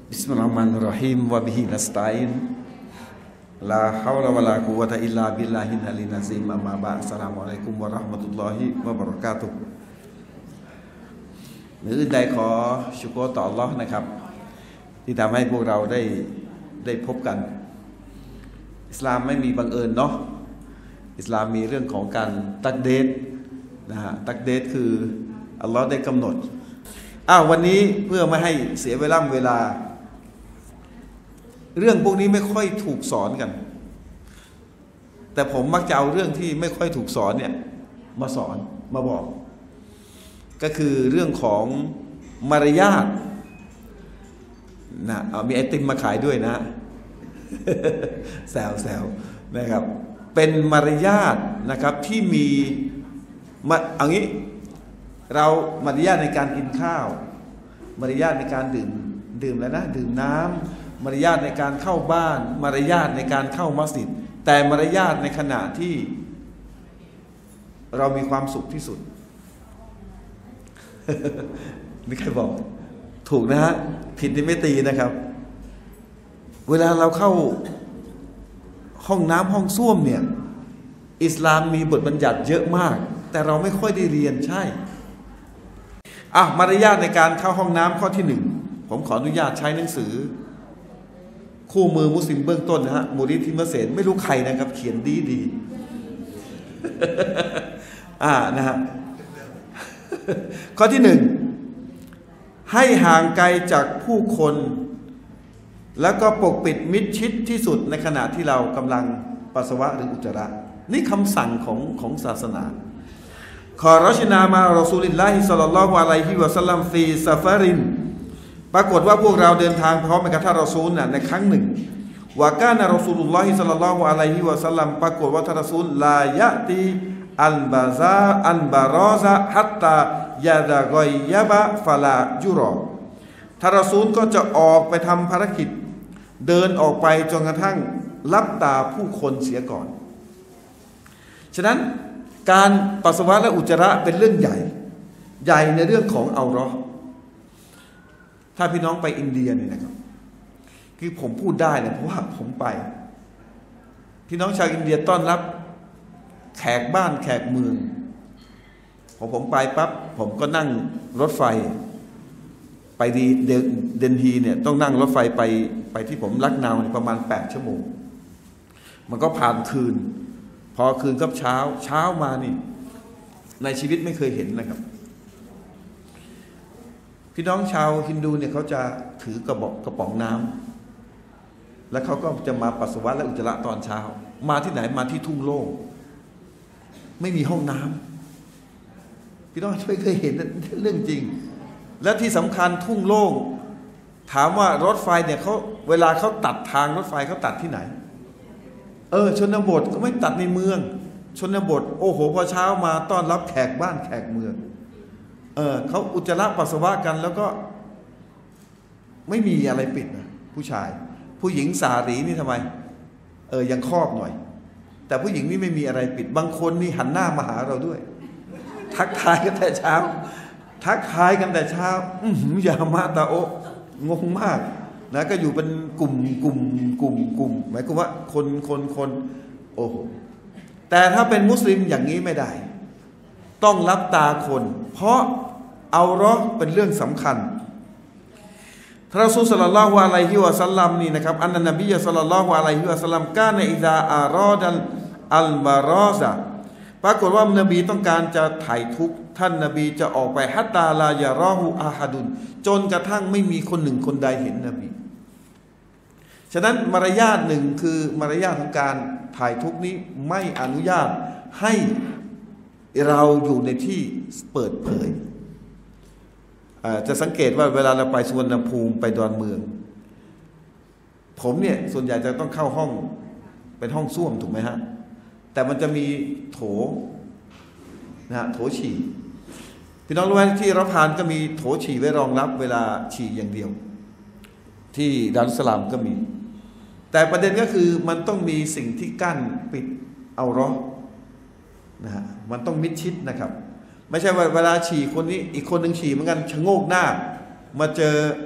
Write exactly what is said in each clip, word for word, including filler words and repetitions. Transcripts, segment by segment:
Bismillahirrahmanirrahim wa bihi nasta'in la haula wa la quwwata illa billahil aliyyil azim amma ba'd. Assalamualaikum warahmatullahi wabarakatuh มื้ออื่นใดขอชุกรต่ออัลเลาะห์นะครับที่ทำให้พวกเราได้ได้พบกันอิสลามไม่มีบังเอิญเนาะอิสลามมีเรื่องของการตักเดทนะฮะตักเดทคืออัลเลาะห์ได้กำหนดอ้าววันนี้เพื่อไม่ให้เสียเวลาเวลาเรื่องพวกนี้ไม่ค่อยถูกสอนกันแต่ผมมักจะเอาเรื่องที่ไม่ค่อยถูกสอนเนี่ยมาสอนมาบอกก็คือเรื่องของมารยาทนะเอามีไอติมมาขายด้วยนะแซวแซวนะครับเป็นมารยาทนะครับที่มีมาเอางี้เรามารยาทในการกินข้าวมารยาทในการดื่มดื่มแล้วนะดื่มน้ำมารยาทในการเข้าบ้านมารยาทในการเข้ามัสยิดแต่มารยาทในขณะที่เรามีความสุขที่สุด มีใครบอกถูกนะฮะผิดนี่ไม่ตีนะครับเวลาเราเข้าห้องน้ำห้องส้วมเนี่ยอิสลามมีบทบัญญัติเยอะมากแต่เราไม่ค่อยได้เรียนใช่อ่ะมารยาทในการเข้าห้องน้ำข้อที่หนึ่งผมขออนุญาตใช้หนังสือคู่มือมุสลิมเบื้องต้นนะฮะมูริทิมเสนไม่รู้ใครนะครับเขียนดีดีอ่านะฮะข้อที่หนึ่งให้ห่างไกลจากผู้คนแล้วก็ปกปิดมิดชิดที่สุดในขณะที่เรากำลังปัสสาวะหรืออุจจาระนี่คำสั่งของของศาสนาขอรอชินามารอซูลิลลาฮิศ็อลลัลลอฮุอะลัยฮิวะซัลลัมฟีซาฟารินปรากฏว่าพวกเราเดินทางพร้อมกับท่านรอซูลนะในครั้งหนึ่งวะกานะรอซูลุลลอฮิศ็อลลัลลอฮุอะลัยฮิวะซัลลัมปรากฏว่าท่านรอซูลลายะตีอันบาซาอันบารอซะฮัตตายาดะกอยยะบะฟะลายุรอท่านรอซูลก็จะออกไปทำภารกิจเดินออกไปจนกระทั่งลับตาผู้คนเสียก่อนฉะนั้นการปัสสาวะและอุจจาระเป็นเรื่องใหญ่ใหญ่ในเรื่องของอัลเลาะห์ถ้าพี่น้องไปอินเดียเนี่ยนะครับคือผมพูดได้เนี่ยเพราะว่าผมไปพี่น้องชาวอินเดียต้อนรับแขกบ้านแขกเมืองพอผมไปปั๊บผมก็นั่งรถไฟไปดีเดนฮีเนี่ยต้องนั่งรถไฟไปไปที่ผมลักนาวประมาณแปดชั่วโมงมันก็ผ่านคืนพอคืนกับเช้าเช้ามานี่ในชีวิตไม่เคยเห็นนะครับพี่น้องชาวฮินดูเนี่ยเขาจะถือกระบอกกระป๋องน้ำแล้วเขาก็จะมาปัสสาวะและอุจจาระตอนเช้ามาที่ไหนมาที่ทุ่งโล่งไม่มีห้องน้ำพี่น้องไม่เคยเห็นเรื่องจริงและที่สำคัญทุ่งโล่งถามว่ารถไฟเนี่ยเขาเวลาเขาตัดทางรถไฟเขาตัดที่ไหนเออชนบทก็ไม่ตัดในเมืองชนบทโอ้โหพอเช้ามาต้อนรับแขกบ้านแขกเมืองเออเขาอุจจาระปัสสาวะกันแล้วก็ไม่มีอะไรปิดนะผู้ชายผู้หญิงสารีนี่ทำไมเออยังครอบหน่อยแต่ผู้หญิงนี่ไม่มีอะไรปิดบางคนนี่หันหน้ามาหาเราด้วยทักทายกันแต่เช้าทักทายกันแต่เช้าอือหือยามาตาโองงมากนะก็อยู่เป็นกลุ่มกลุ่มกลุ่มกลุ่มหมายความว่าคนคนคนโอ้โหแต่ถ้าเป็นมุสลิมอย่างนี้ไม่ได้ต้องรับตาคนเพราะเอาเราะห์เป็นเรื่องสำคัญท่านรอซูลศ็อลลัลลอฮุอะลัยฮิวะซัลลัมนี่นะครับอันนบีศ็อลลัลลอฮุอะลัยฮิวะซัลลัมกานะอิซาอารอดัลอัลบารอซะปรากฏว่านบีต้องการจะไถ่ทุกข์ท่านนบีจะออกไปฮัตตาลายารอฮูอาฮัดุนจนกระทั่งไม่มีคนหนึ่งคนใดเห็นนบีฉะนั้นมารยาทหนึ่งคือมารยาทของการถ่ายทุกข์นี้ไม่อนุญาตให้เราอยู่ในที่เปิดเผยจะสังเกตว่าเวลาเราไปสุวรรณภูมิไปดอนเมืองผมเนี่ยส่วนใหญ่จะต้องเข้าห้องเป็นห้องส้วมถูกไหมฮะแต่มันจะมีโถนะฮะโถฉี่พี่น้องรู้ไหมที่เราผ่านก็มีโถฉี่ไว้รองรับเวลาฉี่อย่างเดียวที่ดารุสลามก็มีแต่ประเด็นก็คือมันต้องมีสิ่งที่กั้นปิดเอาเราะห์นะฮะมันต้องมิดชิดนะครับไม่ใช่ว่าเวลาฉี่คนนี้อีกคนหนึ่งฉี่เหมือนกันชะโงกหน้ามาเจอ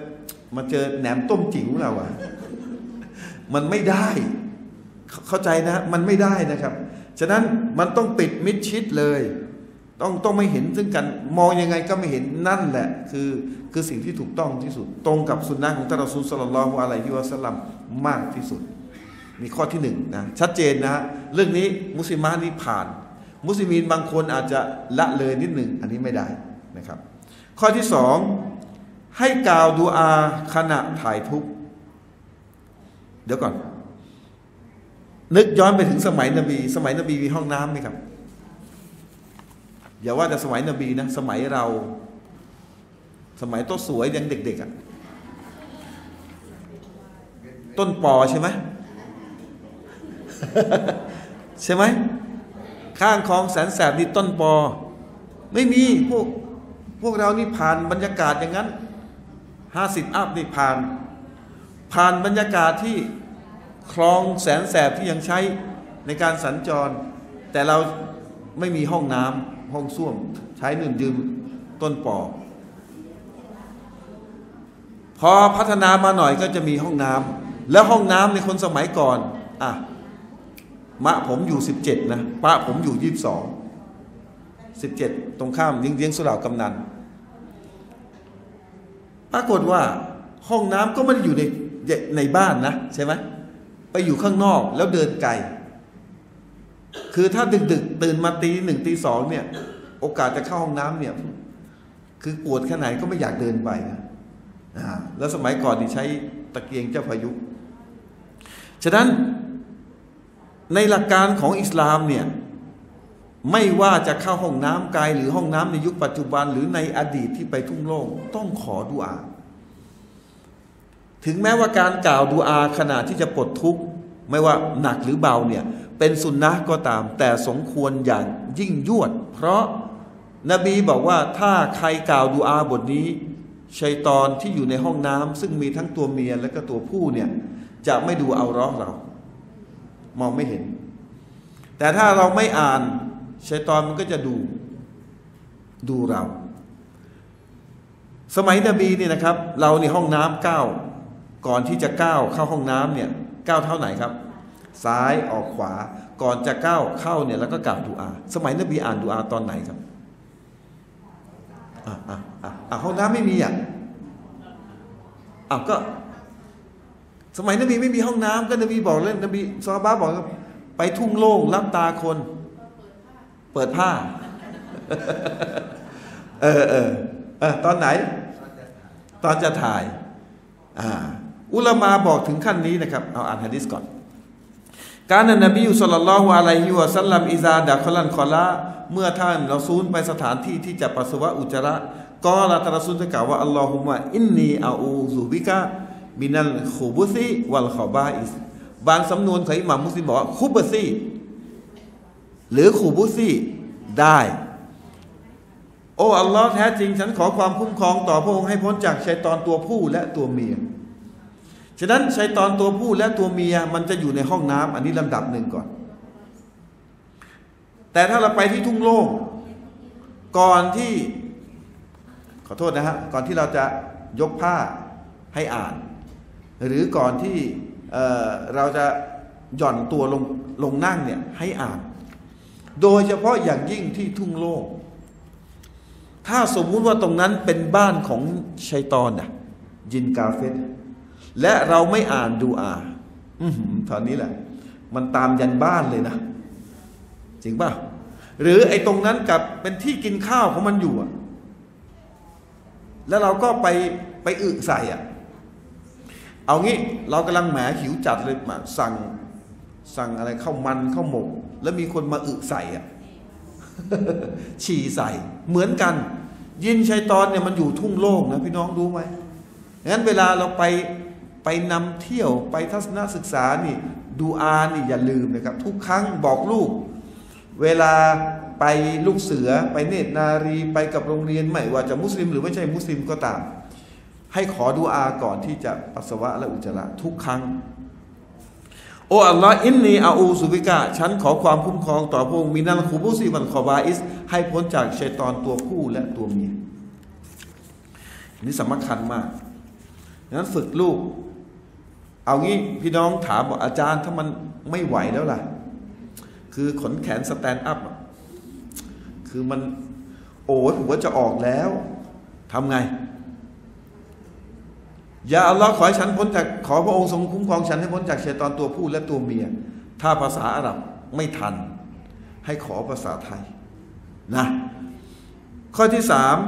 มาเจอแหนมต้มจิ๋วเราอะมันไม่ได้เข้าใจนะมันไม่ได้นะครับฉะนั้นมันต้องปิดมิดชิดเลยต้องต้องไม่เห็นซึ่งกันมองยังไงก็ไม่เห็นนั่นแหละคือคือสิ่งที่ถูกต้องที่สุดตรงกับสุนนะของท่านรอซูล ศ็อลลัลลอฮุอะลัยฮิวะซัลลัมมากที่สุดมีข้อที่หนึ่งนะชัดเจนนะเรื่องนี้มุสลิมะนี่ผ่านมุสลิมีนบางคนอาจจะละเลยนิดหนึ่งอันนี้ไม่ได้นะครับข้อที่สองให้กล่าวดุอาขณะถ่ายทุกข์เดี๋ยวก่อนนึกย้อนไปถึงสมัยนบีสมัยนบีมีห้องน้ำไหมครับอย่าว่าแต่สมัยนบีนะสมัยเราสมัยโต๊ะสวยยังเด็กๆอ่ะต้นปอใช่ไหม ใช่ไหมข้างคลองแสนแสบนี่ต้นปอไม่มีพวกพวกเรานี่ผ่านบรรยากาศอย่างนั้นห้าสิบอัพนี่ผ่านผ่านบรรยากาศที่คลองแสนแสบที่ยังใช้ในการสัญจรแต่เราไม่มีห้องน้ำห้องส้วมใช้หนึ่งดื่มต้นปอพอพัฒนามาหน่อยก็จะมีห้องน้ำแล้วห้องน้ำในคนสมัยก่อนอ่ะมะผมอยู่สิบเจ็ดนะป้าผมอยู่ยี่สิบสองสิบเจ็ดตรงข้ามเลี้ยงสุเหร่ากำนันปรากฏว่าห้องน้ำก็ไม่ได้อยู่ในในบ้านนะใช่ไหมไปอยู่ข้างนอกแล้วเดินไกลคือถ้าดึกๆตื่นมาตีหนึ่งตีสองเนี่ยโอกาสจะเข้าห้องน้ำเนี่ยคือปวดแค่ไหนก็ไม่อยากเดินไปนะแล้วสมัยก่อนนี่ใช้ตะเกียงเจ้าพายุฉะนั้นในหลักการของอิสลามเนี่ยไม่ว่าจะเข้าห้องน้ำไกลหรือห้องน้ำในยุคปัจจุบันหรือในอดีตที่ไปทุ่งโล่งต้องขอดุอาถึงแม้ว่าการกล่าวดุอาขณะที่จะปลดทุกข์ไม่ว่าหนักหรือเบาเนี่ยเป็นสุนนะก็ตามแต่สมควรอย่างยิ่งยวดเพราะนบีบอกว่าถ้าใครกล่าวดุอาบทนี้ชัยฏอนที่อยู่ในห้องน้ำซึ่งมีทั้งตัวเมียและก็ตัวผู้เนี่ยจะไม่ดูเอาเราะห์เรามองไม่เห็นแต่ถ้าเราไม่อ่านชัยฏอนมันก็จะดูดูเราสมัยนบีเนี่ยนะครับเราในห้องน้ำก้าวก่อนที่จะก้าวเข้าห้องน้ำเนี่ยก้าวเท่าไหนครับซ้ายออกขวาก่อนจะก้าวเข้าเนี่ยแล้วก็กล่าวดุอาสมัยนบีอ่านดุอาตอนไหนครับอ่ะอ่ะอ่ะอ่ะห้องน้ำไม่มีอ่ะอ่ะก็สมัยนบีไม่มีห้องน้ำก็นบีบอกเลยนบีซอฮาบะห์บอกไปทุ่งโล่งรับตาคนเปิดผ้าเออเออเออตอนไหนตอนจะถ่ายอ่าอุลามะบอกถึงขั้นนี้นะครับเอาอ่านหะดีษก่อนการนบีศ็อลลัลลอฮุอะลัยฮิวะซัลลัมอิซาดะคอลันคอลาเมื่อท่านรอซูลไปสถานที่ที่จะปัสสาวะอุจจาระกอละท่านรอซูลจะกล่าวว่าอัลลอฮุมะอินนีอาอูซุบิกะมินัลขุบุซิวัลขอบาอิสบางสำนวนของอิหม่ามมุสลิมบอกว่าคุบซีหรือขุบุซีได้โอ้อัลลอฮ์แท้จริงฉันขอความคุ้มครองต่อพระองค์ให้พ้นจากชัยฏอนตัวผู้และตัวเมียฉะนั้นชัยฏอนตัวผู้และตัวเมียมันจะอยู่ในห้องน้ำอันนี้ลำดับหนึ่งก่อนแต่ถ้าเราไปที่ทุ่งโล่งก่อนที่ขอโทษนะฮะก่อนที่เราจะยกผ้าให้อ่านหรือก่อนที่เอ่อเราจะหย่อนตัวลงลงนั่งเนี่ยให้อ่านโดยเฉพาะอย่างยิ่งที่ทุ่งโล่งถ้าสมมุติว่าตรงนั้นเป็นบ้านของชัยฏอนน่ะยินกาเฟรและเราไม่อ่านดูอาอือตอนนี้แหละมันตามยันบ้านเลยนะจริงป่ะหรือไอ้ตรงนั้นกับเป็นที่กินข้าวของมันอยู่อะแล้วเราก็ไปไปอึใส่อ่ะเอางี้เรากำลังแหมหิวจัดเลยมาสั่งสั่งอะไรข้าวมันข้าวหมกแล้วมีคนมาอึใส่อ่ะ ฉี่ใส่เหมือนกันยินชัยฏอนเนี่ยมันอยู่ทุ่งโล่งนะพี่น้องรู้ไหมงั้นเวลาเราไปไปนำเที่ยวไปทัศนศึกษานี่ดูอานี่อย่าลืมนะครับทุกครั้งบอกลูกเวลาไปลูกเสือไปเนตรนารีไปกับโรงเรียนไม่ว่าจะมุสลิมหรือไม่ใช่มุสลิมก็ตามให้ขอดุอาก่อนที่จะปัสสาวะและอุจจาระทุกครั้งโอ้อัลลอฮ์อินนีอาอูซุบิกะฉันขอความคุ้มครองต่อพระองค์มินัลคุบุซีวันคอบาอิสให้พ้นจากชัยฏอนตัวผู้และตัวเมียนี่สำคัญมากงั้นฝึกลูกเอางี้พี่น้องถามบอกอาจารย์ถ้ามันไม่ไหวแล้วล่ะคือขนแขนสแตนด์อัพคือมันโอ้ยหัวจะออกแล้วทำไงอย่าอัลลอฮ์ขอให้ฉันพ้นจากขอพระองค์ทรงคุ้มครองฉันให้พ้นจากชัยฏอนตัวผู้และตัวเมียถ้าภาษาอาหรับไม่ทันให้ขอภาษาไทยนะข้อที่สาม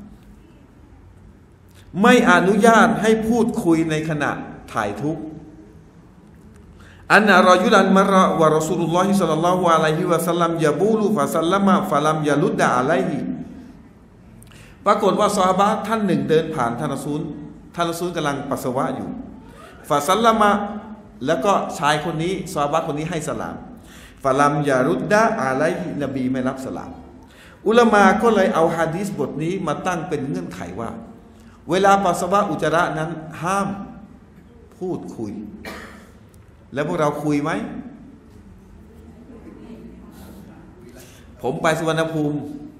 ไม่อนุญาตให้พูดคุยในขณะถ่ายทุกข์อันนะรอยุลันมะระวะรอซูลุลลอฮิศ็อลลัลลอฮุอะลัยฮิวะซัลลัมยะบูลุฟะซัลลัมะฟะลัมยะลุดดะอะลัยฮิปรากฏว่าซอฮาบะห์ท่านหนึ่งเดินผ่านท่านรอซูลท่านรอซูลกำลังปัสสาวะอยู่ฟะซัลลัมะแล้วก็ชายคนนี้ซอฮาบะห์คนนี้ให้สลามฟะลัมยะรุดดะอะลัยฮินบีไม่รับสลามอุลามะก็เลยเอาหะดีษบทนี้มาตั้งเป็นเงื่อนไขว่าเวลาปัสสาวะอุจจาระนั้นห้ามพูดคุยแล้วพวกเราคุยไหมผมไปสุวรรณภูมิ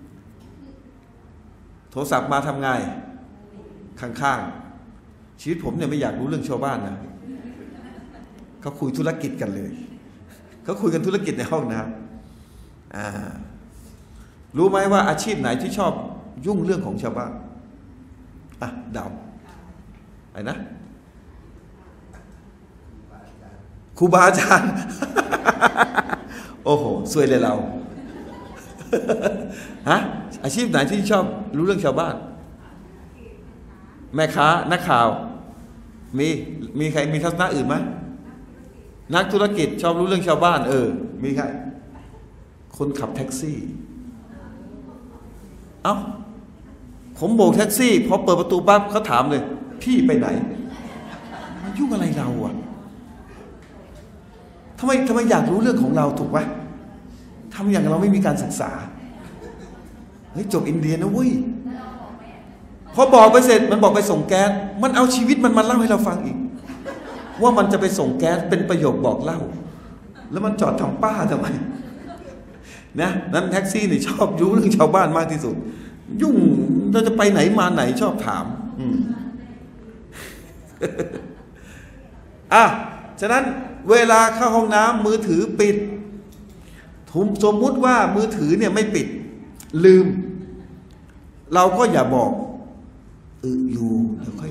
โทรศัพท์มาทำไงข้างๆชีวิตผมเนี่ยไม่อยากรู้เรื่องชาวบ้านนะเขาคุยธุรกิจกันเลยเขาคุยกันธุรกิจในห้องน้ำอ่ารู้ไหมว่าอาชีพไหนที่ชอบยุ่งเรื่องของชาวบ้านอ่ะเดาไอ้นะครูบาอาจารย์โอ้โหสวยเลยเราฮะอาชีพไหนที่ชอบรู้เรื่องชาวบ้านแม่ค้านักข่าวมีมีใครมีทัศนะอื่นไหมนักธุรกิจชอบรู้เรื่องชาวบ้านเออมีใครคนขับแท็กซี่เอ้าผมโบกแท็กซี่พอเปิดประตูปั๊บเขาถามเลยพี่ไปไหนมันยุ่งอะไรเราอ่ะทำไมทำไมอยากรู้เรื่องของเราถูกไหมทำอย่างเราไม่มีการศึกษาเฮ้ยจบอินเดียนะเว้ยพอบอกไปเสร็จมันบอกไปส่งแก๊สมันเอาชีวิตมันมาเล่าให้เราฟังอีกว่ามันจะไปส่งแก๊สเป็นประโยคบอกเล่าแล้วมันจอดทำป้าทำไมนะนั้นแท็กซี่นี่ชอบรู้เรื่องชาวบ้านมากที่สุดยุ่งเราจะไปไหนมาไหนชอบถามอืม อ่ะฉะนั้นเวลาเข้าห้องน้ำมือถือปิดทุมสมมุติว่ามือถือเนี่ยไม่ปิดลืมเราก็อย่าบอกเอออยู่เดี๋ยวค่อย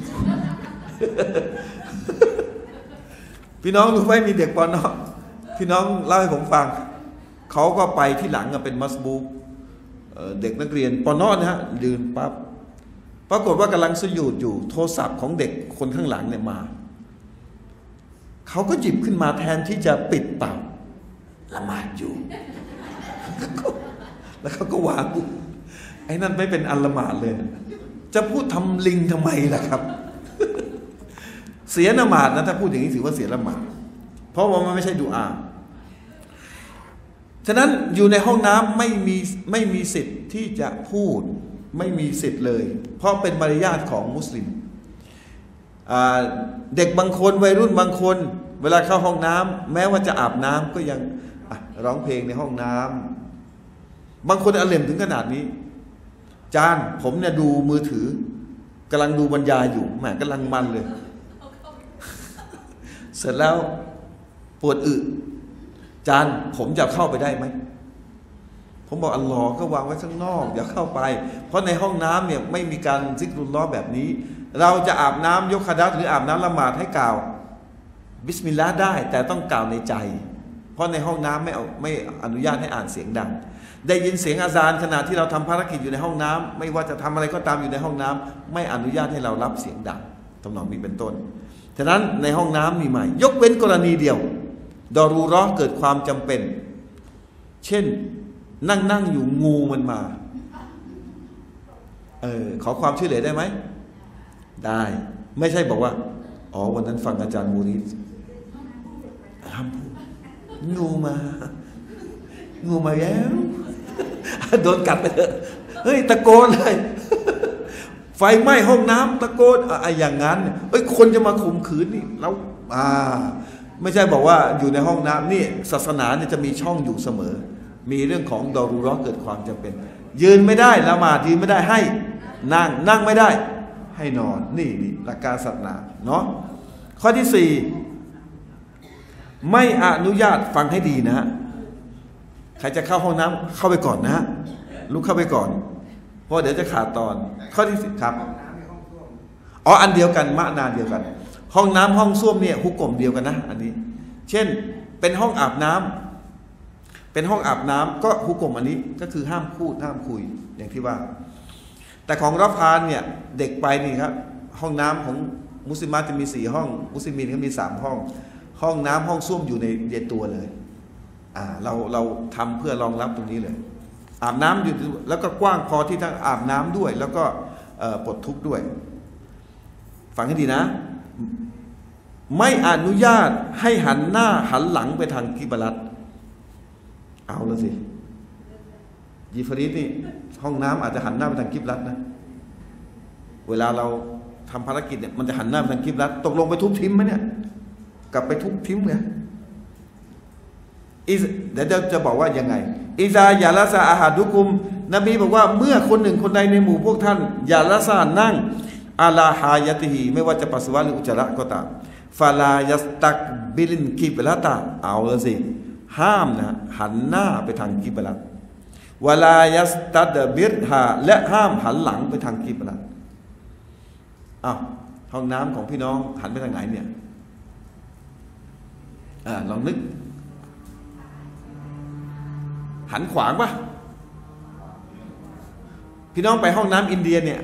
พี่น้องรู้ไหมมีเด็กปอนอพี่น้องเล่าให้ผมฟังเขาก็ไปที่หลังเป็นมัสบูกเด็กนักเรียนปอนอนะฮะยืนปั๊บปรากฏว่ากำลังสยุดอยู่โทรศัพท์ของเด็กคนข้างหลังเนี่ยมาเขาก็หยิบขึ้นมาแทนที่จะปิดปากละหมาดอยู่แล้วเขาก็วางไอ้นั่นไม่เป็นอันละหมาดเลยจะพูดทำลิงทำไมล่ะครับเสียละหมาดนะถ้าพูดอย่างนี้ถือว่าเสียละหมาดเพราะว่ามันไม่ใช่ดุอาฉะนั้นอยู่ในห้องน้ำไม่มีไม่มีสิทธิ์ที่จะพูดไม่มีสิทธิ์เลยเพราะเป็นมารยาทของมุสลิมเด็กบางคนวัยรุ่นบางคนเวลาเข้าห้องน้ำแม้ว่าจะอาบน้ำก็ยังร้องเพลงในห้องน้ำบางคนอารมณ์ถึงขนาดนี้จานผมเนี่ยดูมือถือกำลังดูบรรยายอยู่แหมกำลังมันเลยเสร็จแล้วปวดอึจานผมจะเข้าไปได้ไหมผมบอกอัลลอฮ์ก็วางไว้ข้างนอกอย่าเข้าไปเพราะในห้องน้ำเนี่ยไม่มีการซิกรุลลอฮ์แบบนี้เราจะอาบน้ำยกคาดัตหรืออาบน้ำละหมาดให้กล่าวบิสมิลลาห์ได้แต่ต้องกล่าวในใจเพราะในห้องน้ำไม่เอาไม่อนุญาตให้อ่านเสียงดังได้ยินเสียงอาซานขณะที่เราทำภารกิจอยู่ในห้องน้ำไม่ว่าจะทำอะไรก็ตามอยู่ในห้องน้ำไม่อนุญาตให้เรารับเสียงดังทำนองนี้เป็นต้นฉะนั้นในห้องน้ำมีไหมยกเว้นกรณีเดียวดอรูเราะห์เกิดความจำเป็นเช่นนั่งนั่งอยู่งูมันมาเออขอความช่วยเหลือได้ไหมได้ไม่ใช่บอกว่าอ๋อวันนั้นฟังอาจารย์มูริสห้ามพูดงูมางูมาแล้วโดนกัดไปเถอะเฮ้ยตะโกนเลยไฟไหม้ห้องน้ำตะโกนอะไรอย่างนั้นเอ้ยคนจะมาข่มขืนนี่แล้วอ่าไม่ใช่บอกว่าอยู่ในห้องน้ำนี่ศาสนาเนี่ยจะมีช่องอยู่เสมอมีเรื่องของดอรูเราะห์เกิดความจำเป็นยืนไม่ได้ละหมาดยืนไม่ได้ให้นั่งนั่งไม่ได้ให้นอนนี่นี่หลักการศาสนาเนาะข้อที่สี่ไม่อนุญาตฟังให้ดีนะฮะใครจะเข้าห้องน้ำเข้าไปก่อนนะฮะลุกเข้าไปก่อนเพราะเดี๋ยวจะขาดตอนข้อที่สิบครับอ๋ออันเดียวกันมะนาเดียวกัน ห้องน้ำห้องส้วมเนี่ยฮุกกลมเดียวกันนะอันนี้เช่นเป็นห้องอาบน้ำเป็นห้องอาบน้ำก็ฮุกกลมอันนี้ก็คือห้ามพูดห้ามคุยอย่างที่ว่าแต่ของรอฟานเนี่ยเด็กไปนี่ครับห้องน้ำของมุสลิมจะมีสี่ห้องมุสลิมีนก็มีสามห้องห้องน้ำห้องส้วมอยู่ในเดียวตัวเลยอ่าเราเราทำเพื่อรองรับตรงนี้เลยอาบน้ำอยู่แล้วก็กว้างพอที่ทั้งอาบน้ำด้วยแล้วก็ปลดทุกข์ด้วยฟังให้ดีนะไม่อนุญาตให้หันหน้าหันหลังไปทางกิบลัตเอาแล้วสิยิฟริดนี่ห้องน้ำอาจจะหันหน้าไปทางกิบลัตนะเวลาเราทำภารกิจเนี่ยมันจะหันหน้าไปทางกิบลัตตกลงไปทุบทิมไหมเนี่ยกลับไปทุบทิมเลยเดี๋ยวจะบอกว่ายังไงอิซายาลาซาอาหาดุกุมนบีบอกว่าเมื่อคนหนึ่งคนใดในหมู่พวกท่านยาลาซานั่งอาลาฮายะติฮีไม่ว่าจะปัสสาวะหรืออุจจาระก็ตามฟาลายัสตักบิลินกิบละตาเอาละสิห้ามนะหันหน้าไปทางกิบละวาลายัสตัดบิรฮาและห้ามหันหลังไปทางกิบละอ้าวห้องน้ำของพี่น้องหันไปทางไหนเนี่ยอ่าลองนึกหันขวางปะพี่น้องไปห้องน้ำอินเดียเนี่ย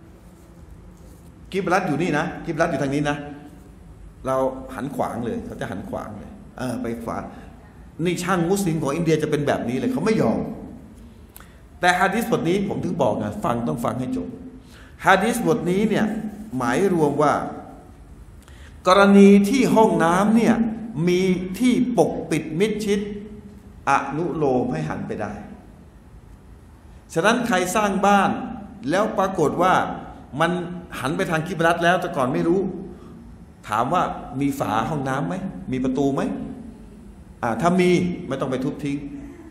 กิบลัตอยู่นี่นะกิบลัตอยู่ทางนี้นะเราหันขวางเลยเขาจะหันขวางเลยเออไปขวานี่ช่างมุสลิมของอินเดียจะเป็นแบบนี้เลยเขาไม่ยอมแต่ฮะดีษบทนี้ผมถึงบอกไงฟังต้องฟังให้จบฮะดีษบทนี้เนี่ยหมายรวมว่ากรณีที่ห้องน้ำเนี่ยมีที่ปกปิดมิดชิดอนุโลมให้หันไปได้ฉะนั้นใครสร้างบ้านแล้วปรากฏว่ามันหันไปทางกิบลัตแล้วแต่ก่อนไม่รู้ถามว่ามีฝาห้องน้ำไหมมีประตูไหมอ่าถ้ามีไม่ต้องไปทุบทิ้ง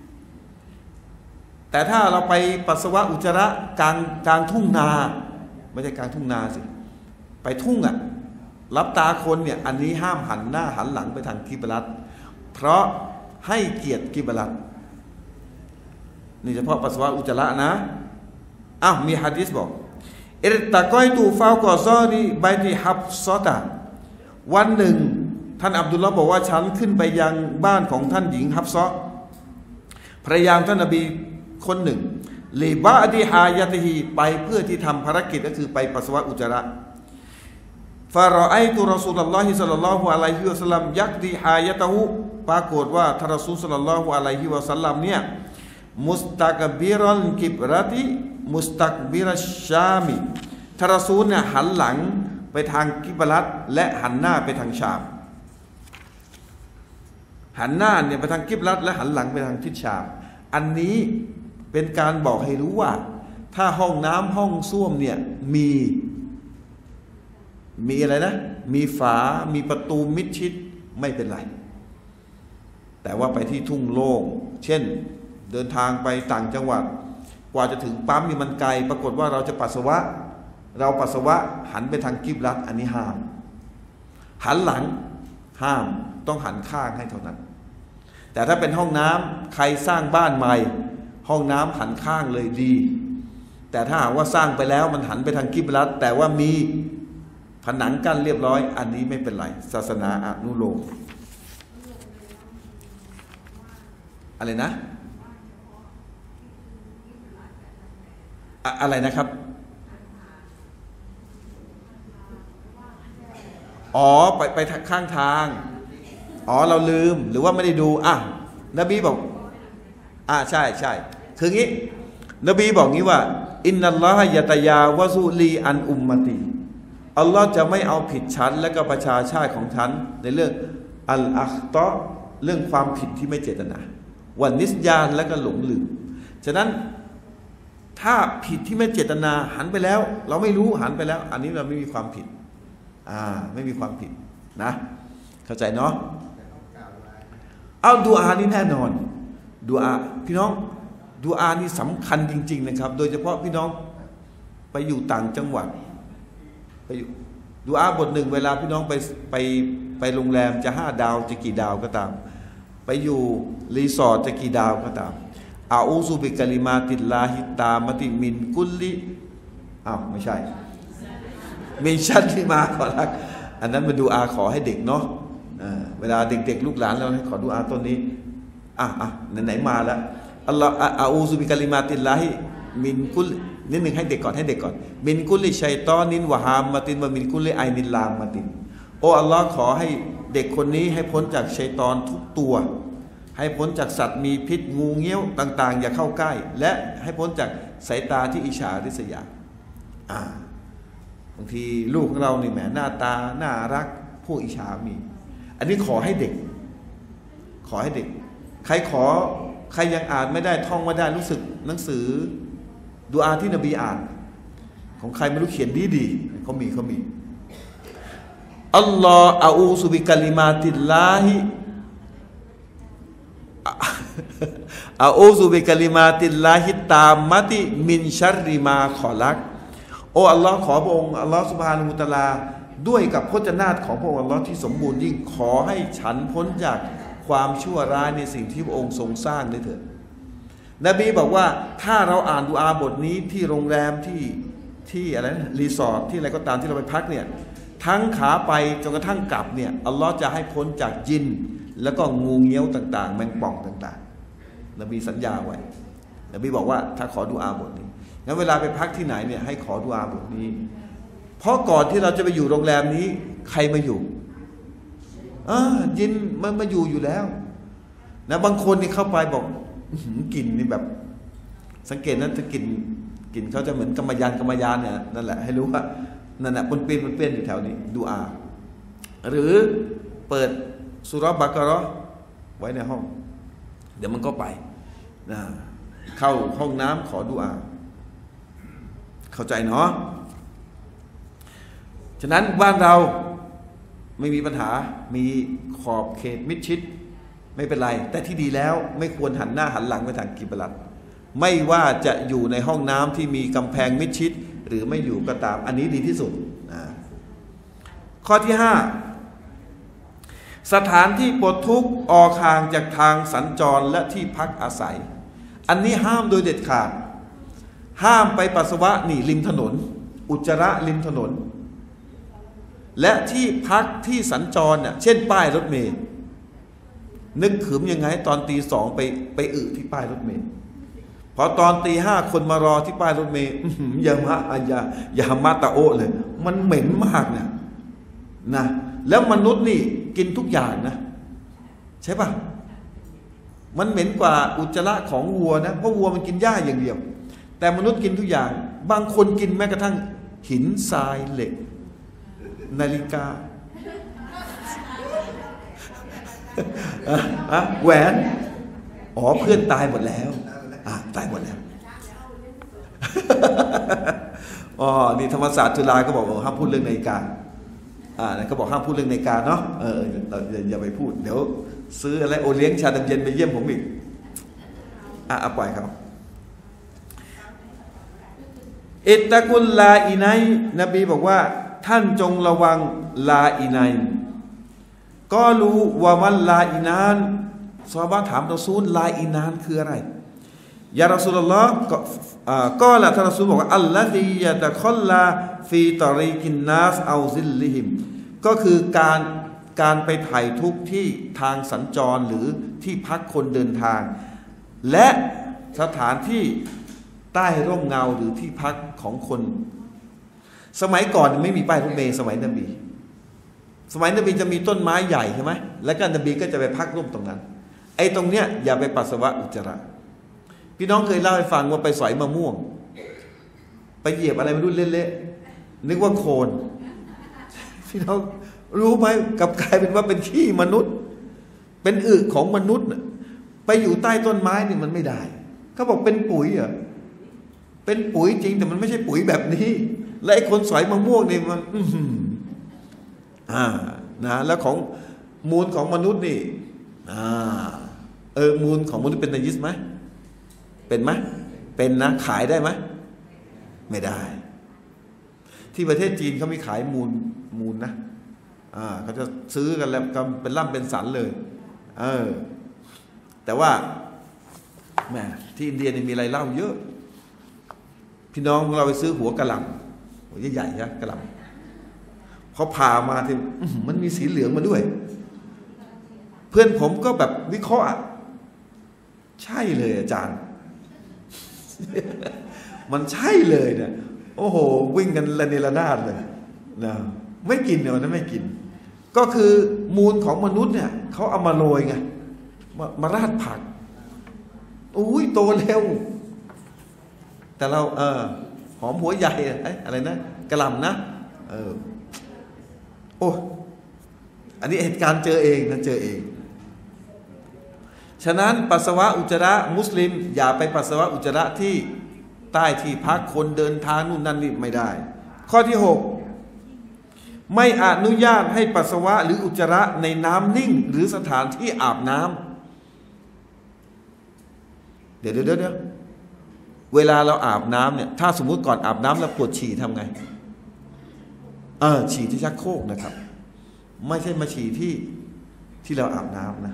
แต่ถ้าเราไปปัสสาวะอุจจาระกลางกลางทุ่งนาไม่ใช่กลางทุ่งนาสิไปทุ่งอ่ะรับตาคนเนี่ยอันนี้ห้ามหันหน้าหันหลังไปทางกิบลัตเพราะให้เกียรติกิบลัตนี่เฉพาะปัสสาวะอุจจาระนะอ้าวมีหะดีษบอกอิรตะกอยตูฟาวกอซอรีไบติฮับซอตาวันหนึ่งท่านอับดุลลอฮ์บอกว่าฉันขึ้นไปยังบ้านของท่านหญิงฮับซอภรรยาท่านนบีคนหนึ่งลีบะดิฮายะติฮีไปเพื่อที่ทำภารกิจก็คือไปปัสสาวะอุจจาระฟารอไอตุรอซูลุลลอฮิศ็อลลัลลอฮุอะลัยฮิวะซัลลัมยักดิฮายะตะฮูปรากฏว่าท่านรอซูลศ็อลลัลลอฮุอะลัยฮิวะซัลลัมเนี่ยมุสตักบิรันกิบรติมุสตักบิรัชชามิท่านรอซูลเนี่ยหันหลังไปทางกิบลัตและหันหน้าไปทางชามหันหน้าเนี่ยไปทางกิบลัตและหันหลังไปทางทิศชามอันนี้เป็นการบอกให้รู้ว่าถ้าห้องน้ำห้องส้วมเนี่ยมีมีอะไรนะมีฝามีประตูมิดชิดไม่เป็นไรแต่ว่าไปที่ทุ่งโล่งเช่นเดินทางไปต่างจังหวัดกว่าจะถึงปั๊มนี่มันไกลปรากฏว่าเราจะปัสสาวะเราปัสสาวะหันไปทางกิบลัตอันนี้ห้ามหันหลังห้ามต้องหันข้างให้เท่านั้นแต่ถ้าเป็นห้องน้ำใครสร้างบ้านใหม่ห้องน้ำหันข้างเลยดีแต่ถ้าหากว่าสร้างไปแล้วมันหันไปทางกิบลัตแต่ว่ามีผนังกั้นเรียบร้อยอันนี้ไม่เป็นไรศาสนาอนุโลมอะไรนะอะอะไรนะครับอ๋อไปไปข้างทางอ๋อเราลืมหรือว่าไม่ได้ดูอ่ะนบีบอกอ่าใช่ใช่คืองี้นบีบอกงี้ว่าอินนัลลอฮะยะตะยาวะซุลีอันอุมมะตีอัลลอฮ์จะไม่เอาผิดฉันและก็ประชาชาติของฉันในเรื่องอัลอัคตอเรื่องความผิดที่ไม่เจตนาวันนิสยานและก็หลงลืมฉะนั้นถ้าผิดที่ไม่เจตนาหันไปแล้วเราไม่รู้หันไปแล้วอันนี้เราไม่มีความผิดอ่าไม่มีความผิดนะเข้าใจเนาะเอาดูอานี่แน่นอนดูอาพี่น้องดูอานี่สำคัญจริงๆนะครับโดยเฉพาะพี่น้องไปอยู่ต่างจังหวัดไปดูอาบทหนึ่งเวลาพี่น้องไปไปไปโรงแรมจะห้าดาวจะกี่ดาวก็ตามไปอยู่รีสอร์ทจะกี่ดาวก็ตามอาอูซุบิกะลิมาติลลาฮิตามะติมินกุลลิอ้าวไม่ใช่มินชัดที่มาขอรักอันนั้นมาดูอาขอให้เด็กเนาะเวลาเด็กๆลูกหลานเราให้ขอดูอาต้นนี้อ่ะอ่ะไหนๆมาแล้วอัลลอฮ์อาอูซุบิกะลิมาติลลาฮิมินกุลนิดหนึ่งให้เด็กก่อนให้เด็กก่อนมินกุลลิชัยตอนินวะฮามะตินวะมินกุลลิไอนินลามมะตินโอ้อัลลอฮ์ขอให้เด็กคนนี้ให้พ้นจากชัยฏอนทุกตัวให้พ้นจากสัตว์มีพิษงูเงี้ยวต่างๆอย่าเข้าใกล้และให้พ้นจากสายตาที่อิจฉาริษยาอ่าบางทีลูกของเรานี่แหมหน้าตาน่ารักผู้อิจฉามีอันนี้ขอให้เด็กขอให้เด็กใครขอใครยังอ่านไม่ได้ท่องไม่ได้รู้สึกหนังสือดูอาที่นบีอ่านของใครไม่รู้เขียนดีดีเขามีเขามีอัลลอฮฺอาอูซุบิกะลิมาติลลาฮิอาอูซุบิกะลิมาติลลาฮิตามะติมินชัรริมาขอลักโอ้อัลลอฮ์ขอพระองค์อัลลอฮ์ซุบฮานะฮูวะตะอาลาด้วยกับพจนาฏของพระองค์อัลลอฮ์ที่สมบูรณ์ยิ่งขอให้ฉันพ้นจากความชั่วร้ายในสิ่งที่พระองค์ทรงสร้างด้วยเถิดนบีบอกว่าถ้าเราอ่านดูอาบทนี้ที่โรงแรมที่ที่อะไรรีสอร์ทที่อะไรก็ตามที่เราไปพักเนี่ยทั้งขาไปจนกระทั่งกลับเนี่ยอัลลอฮ์จะให้พ้นจากยินแล้วก็งูเงี้ยวต่างๆแมงป่องต่างๆนบีสัญญาไว้นบีบอกว่าถ้าขอดูอาบทนี้งั้นเวลาไปพักที่ไหนเนี่ยให้ขอดูอาบทนี้เพราะก่อนที่เราจะไปอยู่โรงแรมนี้ใครมาอยู่อ่ายินมันมาอยู่อยู่แล้วนะบางคนนี่เข้าไปบอกกลิ่นนี่แบบสังเกตนะถ้ากลิ่นกลิ่นเขาจะเหมือนกรรมยานกรรมยานเนี่ยนั่นแหละให้รู้ว่านั่นแหละปนเปื้อนปนเปื้อนอยู่แถวนี้ดูอาหรือเปิดสุราะห์บะเกาะห์ไว้ในห้องเดี๋ยวมันก็ไปนะเข้าห้องน้ำขอดูอาเข้าใจเนาะฉะนั้นบ้านเราไม่มีปัญหามีขอบเขตมิดชิดไม่เป็นไรแต่ที่ดีแล้วไม่ควรหันหน้าหันหลังไปทางกิบลัตไม่ว่าจะอยู่ในห้องน้ำที่มีกำแพงมิดชิดหรือไม่อยู่ก็ตามอันนี้ดีที่สุดนะข้อที่ห้าสถานที่ปลดทุกข์ออกห่างจากทางสัญจรและที่พักอาศัยอันนี้ห้ามโดยเด็ดขาดห้ามไปปัสสาวะนี่ริมถนนอุจจาระริมถนนและที่พักที่สัญจรเนี่ยเช่นป้ายรถเมล์นึกขึมยังไงตอนตีสองไปไปอึที่ป้ายรถเมล์พอตอนตีห้าคนมารอที่ป้ายรถเมล์อย่ามาอย่าอย่ามาตะโอเลยมันเหม็นมากเนี่ยนะแล้วมนุษย์นี่กินทุกอย่างนะใช่ป่ะมันเหม็นกว่าอุจจาระของวัวนะเพราะวัวมันกินหญ้าอย่างเดียวแต่มนุษย์กินทุกอย่างบางคนกินแม้กระทั่งหินทรายเหล็กนาฬิกาอะแหวนอ๋อเพื่อนตายหมดแล้วอ่ะตายหมดแล้วอ๋อนี่ธรรมศาสตร์จุฬาก็บอกห้ามพูดเรื่องนาฬิกาอ่าก็บอกห้ามพูดเรื่องนาฬิกาเนาะเอออย่าไปพูดเดี๋ยวซื้ออะไรโอเลี้ยงชาดำเย็นไปเยี่ยมผมอีกอ่ะเอาปล่อยเขาอิตตะกุลลาอินัยนบีบอกว่าท่านจงระวังลาอินัยก็รู้ว่ามันลาอินานซอฮาบะห์ถามรอซูลลาอินานคืออะไรยารอซูลุลลอฮ์ก็ก็ละท่านรอซูลบอกว่าอัลลอฮียะตะคอลลาฟีตอรีกินนัสเอาซิลลิฮิมก็คือการการไปไถ่ทุกข์ที่ทางสัญจรหรือที่พักคนเดินทางและสถานที่ใต้ร่มเงาหรือที่พักของคนสมัยก่อนไม่มีป้ายรถเมล์สมัยนบีสมัยนบีจะมีต้นไม้ใหญ่ใช่ไหมแล้วก็นบีก็จะไปพักร่มตรงนั้นไอ้ตรงเนี้ยอย่าไปปัสสาวะอุจจาระพี่น้องเคยเล่าให้ฟังว่าไปสอยมะม่วงไปเหยียบอะไรไม่รู้เละๆนึกว่าโคลนพี่น้องรู้ไหมกับกลายเป็นว่าเป็นขี้มนุษย์เป็นอึของมนุษย์ไปอยู่ใต้ต้นไม้นี่มันไม่ได้เขาบอกเป็นปุ๋ยเหรอเป็นปุ๋ยจริงแต่มันไม่ใช่ปุ๋ยแบบนี้และไอ้คนสอยมะม่วงนี่มันอ่านะแล้วของมูลของมนุษย์นี่อ่าเออมูลของมนุษย์เป็นนายิสไหมเป็นไหมเป็นนะขายได้ไหมไม่ได้ที่ประเทศจีนเขามีขายมูลมูลนะอ่าเขาจะซื้อกันแล้วก็เป็นล่ำเป็นสันเลยเออแต่ว่าแหมที่อินเดียนี่มีอะไรเล่าเยอะพี่น้องเราไปซื้อหัวกะหล่ำหัวใหญ่ๆนะกะหล่ำพอผ่ามาที่มันมีสีเหลืองมาด้วยเพื่อนผมก็แบบวิเคราะห์ใช่เลยอาจารย์ มันใช่เลยเนี่ยโอ้โหวิ่งกันระเนระนาดเลยนะไม่กินเนี่ยวันนั้นไม่กินก็คือมูลของมนุษย์เนี่ยเขาเอามาโรยไงมามาราดผักอุ้ยโตเร็วแต่เราเออหอมหัวใหญ่อะไรนะกระหล่ำนะเออโอ้อันนี้เหตุการณ์เจอเองนะเจอเองฉะนั้นปัสสาวะอุจจาระมุสลิมอย่าไปปัสสาวะอุจจาระที่ใต้ที่พักคนเดินทางนู่นนั่นนี่ไม่ได้ข้อที่หกไม่อนุญาตให้ปัสสาวะหรืออุจจาระในน้ำนิ่งหรือสถานที่อาบน้ำเดี๋ยวเดี๋ยวเดี๋ยวเวลาเราอาบน้ำเนี่ยถ้าสมมุติก่อนอาบน้ำเราปวดฉี่ทำไงเออฉี่ที่ชักโครกนะครับไม่ใช่มาฉี่ที่ที่เราอาบน้ำนะ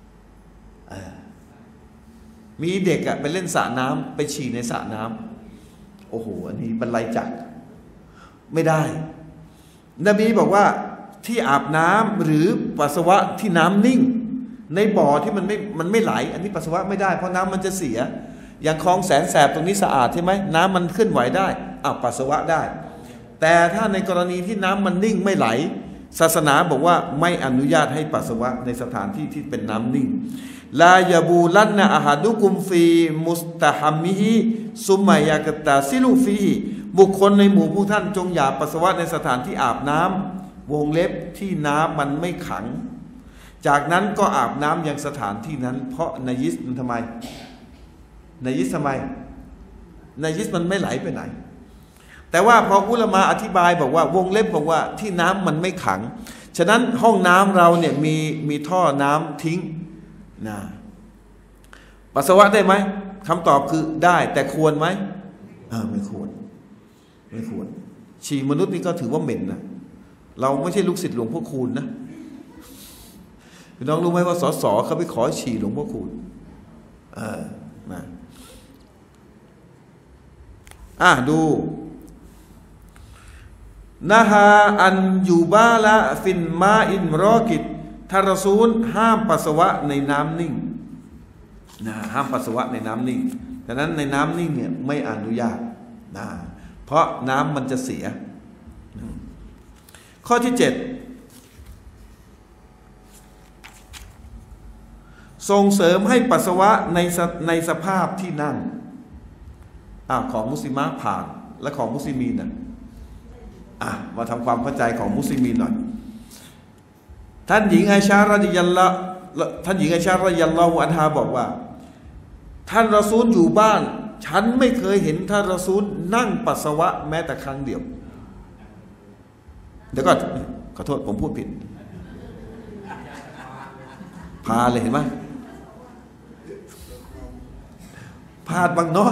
มีเด็กอะไปเล่นสระน้ำไปฉี่ในสระน้ำโอ้โหอันนี้บรรลัยจักไม่ได้นบีบอกว่าที่อาบน้ำหรือปัสสาวะที่น้ำนิ่งในบ่อที่มันไม่มันไม่ไหลอันนี้ปัสสาวะไม่ได้เพราะน้ำมันจะเสียอย่างคลองแสนแสบตรงนี้สะอาดใช่ไหมน้ำมันเคลื่อนไหวได้อ้าวปัสสาวะได้แต่ถ้าในกรณีที่น้ำมันนิ่งไม่ไหลศาสนาบอกว่าไม่อนุญาตให้ปัสสาวะในสถานที่ที่เป็นน้ำนิ่งลายาบูลันนะอาฮาดุกุมฟีมุสตะฮัมมิฮิซุมมายากตาซิลูฟีบุคคลในหมู่ผู้ท่านจงอย่าปัสสาวะในสถานที่อาบน้ำวงเล็บที่น้ำมันไม่ขังจากนั้นก็อาบน้ำยังสถานที่นั้นเพราะนายิสมันทำไมนายิสทำไมนายิสมันไม่ไหลไปไหนแต่ว่าพออุลามะอธิบายบอกว่าวงเล็บบอกว่าที่น้ำมันไม่ขังฉะนั้นห้องน้ำเราเนี่ยมีมีท่อน้ำทิ้งนะปัสสาวะได้ไหมคำตอบคือได้แต่ควรไหมเออไม่ควรไม่ควรฉี่มนุษย์นี่ก็ถือว่าเหม็นนะเราไม่ใช่ลูกศิษย์หลวงพ่อคูณนะพี่น้องรู้ไหมว่าสสเขาไปขอฉี่หลวงพ่อคูณเออนะอ่ะดูนะฮาอันยูบาละฟินมาอินรอกิดท่านรอซูลห้ามปัสสาวะในน้ำนิ่งนะห้ามปัสสาวะในน้ำนิ่งดังนั้นในน้ำนิ่งเนี่ยไม่อนุญาตนะเพราะน้ำมันจะเสียข้อที่เจ็ดส่งเสริมให้ปัสสาวะในในสภาพที่นั่งอ่าของมุสลิมะผ่านและของมุสลิมีนน่ะอ่ะมาทำความเข้าใจของมุสลิมีนหน่อยท่านหญิงไอชารอฎิยัลลอฮ์ท่านหญิงไอชารอฎิยัลลอฮุอันฮาบอกว่าท่านรอซูลอยู่บ้านฉันไม่เคยเห็นท่านรอซูลนั่งปัสสาวะแม้แต่ครั้งเดียวเดี๋ยวก็ขอโทษผมพูดผิดพาเลยเห็นไหมพลาดบ้างเนาะ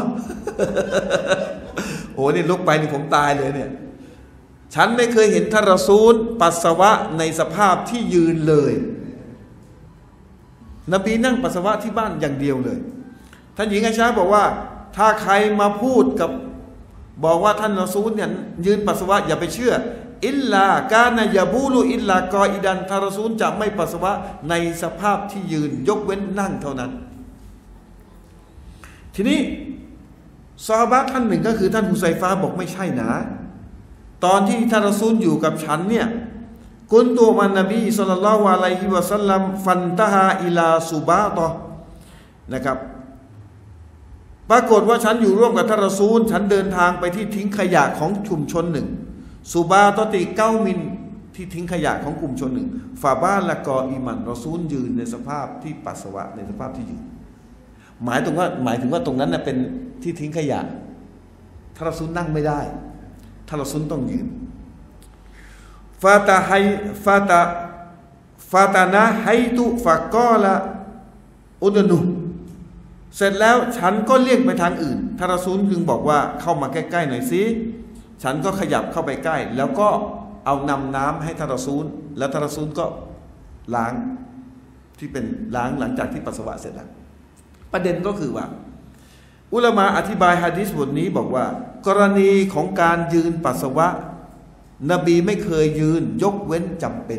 โอ้นี่ลุกไปนี่ผมตายเลยเนี่ยฉันไม่เคยเห็นท่านรอซูลปัสสาวะในสภาพที่ยืนเลยนบีนั่งปัสสาวะที่บ้านอย่างเดียวเลยท่านหญิงไอชาบอกว่าถ้าใครมาพูดกับบอกว่าท่านรอซูลเนี่ยยืนปัสสาวะอย่าไปเชื่ออิลลากานะยาบูลุอิลลากออิดันท่านรอซูลจะไม่ปัสสาวะในสภาพที่ยืนยกเว้นนั่งเท่านั้นทีนี้ซอฮาบะห์ท่านหนึ่งก็คือท่านฮุซัยฟะห์บอกไม่ใช่นะตอนที่ท่านรอซูลอยู่กับฉันเนี่ยกุนตุมันนบีศ็อลลัลลอฮุอะลัยฮิวะซัลลัมฟันตะฮาอิลาซุบาตะนะครับปรากฏว่าฉันอยู่ร่วมกับท่านรอซูลฉันเดินทางไปที่ทิ้งขยะของชุมชนหนึ่งซุบาตะติเก้ามินที่ทิ้งขยะของกลุ่มชนหนึ่งฝาบ้านละกออิมันรอซูลยืนในสภาพที่ปัสสาวะในสภาพที่ยืนหมายถึงว่าหมายถึงว่าตรงนั้นน่ะเป็นที่ทิ้งขยะท่านรอซูลนั่งไม่ได้ท่านรอซูลต้องยืนฟาตาไฮฟาตาฟาตานะไฮตุฟากอละอุดนุเสร็จแล้วฉันก็เลี่ยงไปทางอื่นท่านรอซูลจึงบอกว่าเข้ามาใกล้ๆหน่อยสิฉันก็ขยับเข้าไปใกล้แล้วก็เอานำน้ำให้ท่านรอซูลแล้วท่านรอซูลก็ล้างที่เป็นล้างหลังจากที่ปัสสาวะเสร็จแล้วประเด็นก็คือว่าอุลามะอธิบายหะดีษบทนี้บอกว่ากรณีของการยืนปัสสาวะนบีไม่เคยยืนยกเว้นจำเป็น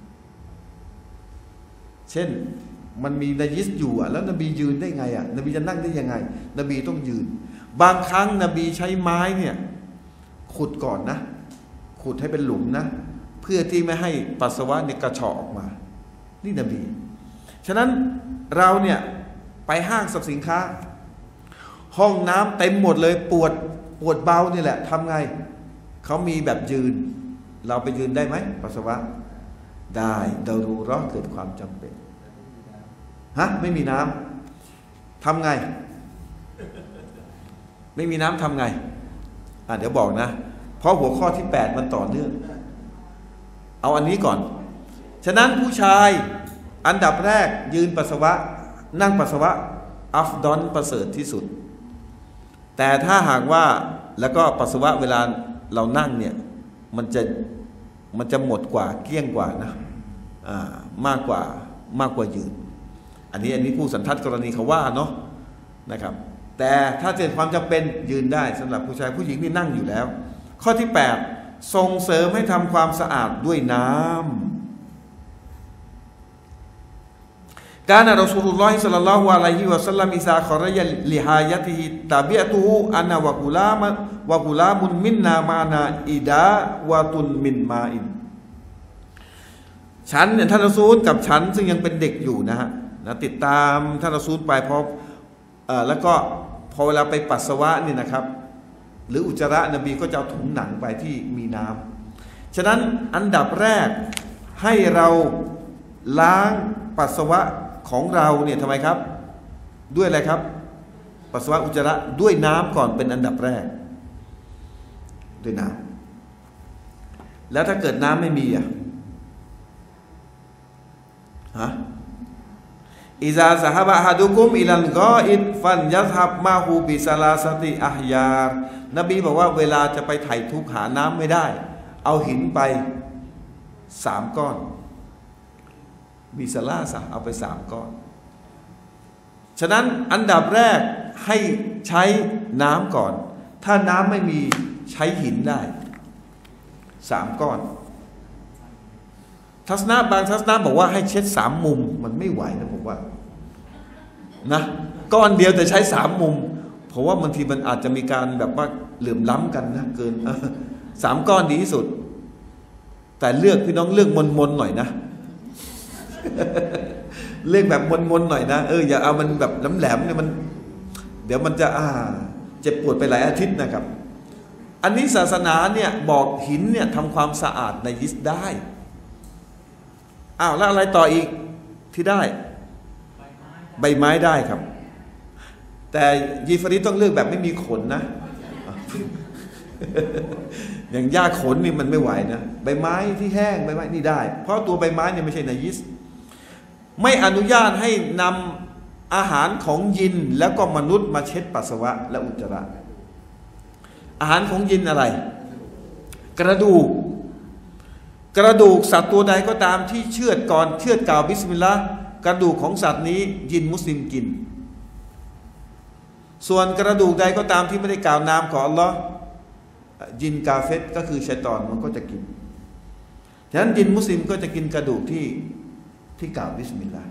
เช่นมันมีนายิสอยู่อ่ะแล้วนบียืนได้ไงอ่ะนบีจะนั่งได้ยังไงนบีต้องยืนบางครั้งนบีใช้ไม้เนี่ยขุดก่อนนะขุดให้เป็นหลุมนะเพื่อที่ไม่ให้ปัสสาวะเนี่ยกระเฉาะออกมานี่นบีฉะนั้นเราเนี่ยไปห้างสรรพสินค้าห้องน้ำเต็มหมดเลยปวดปวดเบานี่แหละทำไงเขามีแบบยืนเราไปยืนได้ไหมปัสสาวะได้ดารูเราะห์เกิดความจำเป็นฮะไม่มีน้ำทำไงไม่มีน้ำทำไงอ่ะเดี๋ยวบอกนะเพราะหัวข้อที่แปดมันต่อเนื่องเอาอันนี้ก่อนฉะนั้นผู้ชายอันดับแรกยืนปัสสาวะนั่งปัสสาวะอัฟดอนประเสริฐที่สุดแต่ถ้าหากว่าแล้วก็ปัสสาวะเวลาเรานั่งเนี่ยมันจะมันจะหมดกว่าเกลี้ยงกว่านะอ่ามากกว่ามากกว่ายืนอันนี้อันนี้ผู้สันทัดกรณีเขาว่าเนาะนะครับแต่ถ้าเกิดความจำเป็นยืนได้สำหรับผู้ชายผู้หญิงนี่นั่งอยู่แล้วข้อที่แปดส่งเสริมให้ทำความสะอาดด้วยน้ำการอัลลอฮฺซุลลัลลอฮิศ็อลลัลลอฮุอะลัยฮิวะซัลลัมอิซาคอรยะลิฮายะติฮิตาบิอะตุฮุอันวะกุลามะวะกุลามุนมินนามานาอิดาวะตุนมินมาอินฉันเนี่ยท่านรอซูลกับฉันซึ่งยังเป็นเด็กอยู่นะฮะนะติดตามท่านรอซูลไปพอเอ่อแล้วก็พอเวลาไปปัสสาวะนี่นะครับหรืออุจจาระนบีก็จะเอาถุงหนังไปที่มีน้ำฉะนั้นอันดับแรกให้เราล้างปัสสาวะของเราเนี่ยทำไมครับด้วยอะไรครับปัสสาวะอุจจาระด้วยน้ำก่อนเป็นอันดับแรกด้วยน้ำแล้วถ้าเกิดน้ำไม่มีอ่ะฮะอิซาซะฮะบะฮะดุกุมอิลันกออิดฟันยัซฮับมาฮูบิซาลาสติอะฮยารนบีบอกว่าเวลาจะไปไถ่ทุกข์หาน้ำไม่ได้เอาหินไปสามก้อนบิซาลาสะเอาไปสามก้อนฉะนั้นอันดับแรกให้ใช้น้ำก่อนถ้าน้ำไม่มีใช้หินได้สามก้อนทัศนะบางทัศนะบอกว่าให้เช็ดสามมุมมันไม่ไหวนะผมว่านะก้อนเดียวแต่ใช้สามมุมเพราะว่าบางทีมันอาจจะมีการแบบว่าเหลื่อมล้ำกันนะเกินสามก้อนดีที่สุดแต่เลือกพี่น้องเลือกมนๆหน่อยนะเลือกแบบมนๆหน่อยนะเอออย่าเอามันแบบแหลมๆเนี่ยมันเดี๋ยวมันจะอ่าเจ็บปวดไปหลายอาทิตย์นะครับอันนี้ศาสนาเนี่ยบอกหินเนี่ยทำความสะอาดในยิสได้อ้าวแล้วอะไรต่ออีกที่ได้ใบไม้ได้ครับแต่ยีฟาริต้องเลือกแบบไม่มีขนนะอย่างหญ้าขนนี่มันไม่ไหวนะใบไม้ที่แห้งใบไม้นี่ได้เพราะตัวใบไม้เนี่ยไม่ใช่นายิสไม่อนุญาตให้นำอาหารของยินแล้วก็มนุษย์มาเช็ดปัสสาวะและอุจจาระอาหารของยินอะไรกระดูกกระดูกสัตว์ตัวใดก็ตามที่เชือดก่อนเชือดกล่าวบิสมิลลาห์กระดูกของสัตว์นี้ยินมุสลิมกินส่วนกระดูกใดก็ตามที่ไม่ได้กล่าวนามของอัลลอฮ์ยินกาเฟตก็คือชัยฏอนมันก็จะกินฉะนั้นยินมุสลิมก็จะกินกระดูกที่ที่กล่าวบิสมิลลาห์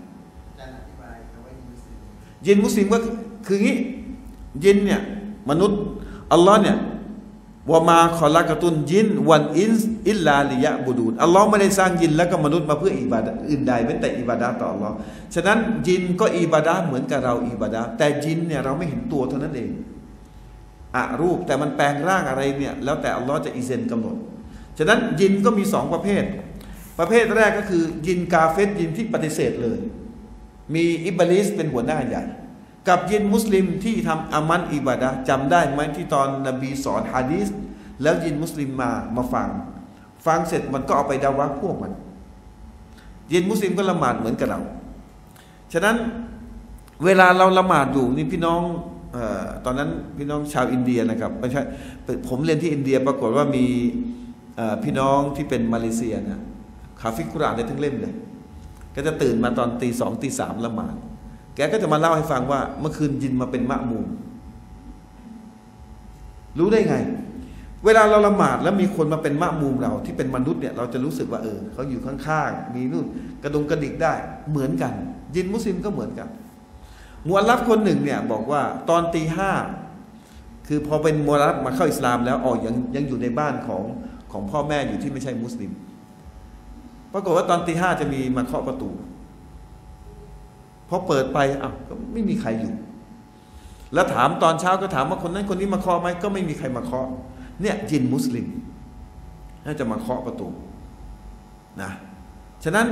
ยินมุสลิมก็คืองี้ยินเนี่ยมนุษย์อัลลอฮ์เนี่ยวะมาขอลักตุนยินวันอินอิลลาลิยะบูดูนอัลลอฮ์ไม่ได้สร้างยินและก็มนุษย์มาเพื่ออิบาดะห์อื่นใดเว้นแต่อิบาดะห์ต่ออัลลอฮ์ฉะนั้นยินก็อิบาดะห์เหมือนกับเราอิบาดะห์แต่ยินเนี่ยเราไม่เห็นตัวเท่านั้นเองอะรูปแต่มันแปลงร่างอะไรเนี่ยแล้วแต่อัลลอฮ์จะอิเซนกำหนดฉะนั้นยินก็มีสองประเภทประเภทแรกก็คือยินกาเฟตยินที่ปฏิเสธเลยมีอิบลิสเป็นหัวหน้าใหญ่กับยินมุสลิมที่ทำอามันอิบาดะห์จำได้ไหมที่ตอนนบีสอนฮะดีษแล้วยินมุสลิมมามาฟังฟังเสร็จมันก็เอาไปดาวะพวกมันยินมุสลิมก็ละหมาดเหมือนกับเราฉะนั้นเวลาเราละหมาดอยู่นี่พี่น้องเอ่อตอนนั้นพี่น้องชาวอินเดียนะครับไม่ใช่ผมเรียนที่อินเดียปรากฏว่ามีเอ่อพี่น้องที่เป็นมาเลเซียนะคาฟิกุรอานได้ทั้งเล่มเลยก็จะตื่นมาตอนตีสองตีสามละหมาดแกก็จะมาเล่าให้ฟังว่าเมื่อคืนยินมาเป็นมะมูมรู้ได้ไงเวลาเราละหมาดแล้วมีคนมาเป็นมะมูมเราที่เป็นมนุษย์เนี่ยเราจะรู้สึกว่าเออเขาอยู่ข้างๆมีนู่นกระดุงกระดิกได้เหมือนกันยินมุสลิมก็เหมือนกันมุอัลลัฟคนหนึ่งเนี่ยบอกว่าตอนตีห้าคือพอเป็นมุอัลลัฟมาเข้าอิสลามแล้วอ๋อยังยังอยู่ในบ้านของของพ่อแม่อยู่ที่ไม่ใช่มุสลิมปรากฏว่าตอนตีห้าจะมีมาเคาะประตูพอเปิดไปอ้าวก็ไม่มีใครอยู่แล้วถามตอนเช้าก็ถามว่าคนนั้นคนนี้มาเคาะไหมก็ไม่มีใครมาเคาะเนี่ยยินมุสลิมน่าจะมาเคาะประตูนะฉะนั้น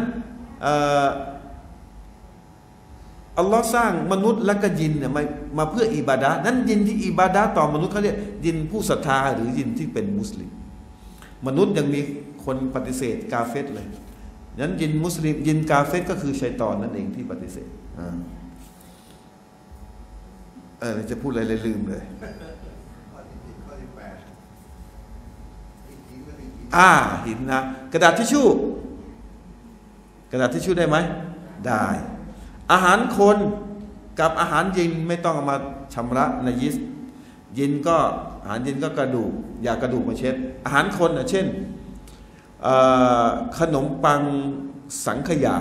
อัลลอฮ์สร้างมนุษย์และก็ยินเนี่ยมามาเพื่ออิบาดะห์นั้นยินที่อิบาดะห์ต่อมนุษย์เขาเรียกยินผู้ศรัทธาหรือยินที่เป็นมุสลิมมนุษย์ยังมีคนปฏิเสธกาเฟรเลยนั้นยินมุสลิมยินกาเฟรก็คือชัยฏอนนั่นเองที่ปฏิเสธเออจะพูดอะไรเลยลืมเลยอ่าหินนะกระดาษทิชชู่กระดาษทิชชู่ได้ไหมได้อาหารคนกับอาหารยินไม่ต้องเอามาชำระนายิสยินก็อาหารยินก็กระดูกอย่ากระดูกมาเช็ดอาหารคนอ่ะเช่นขนมปังสังขยา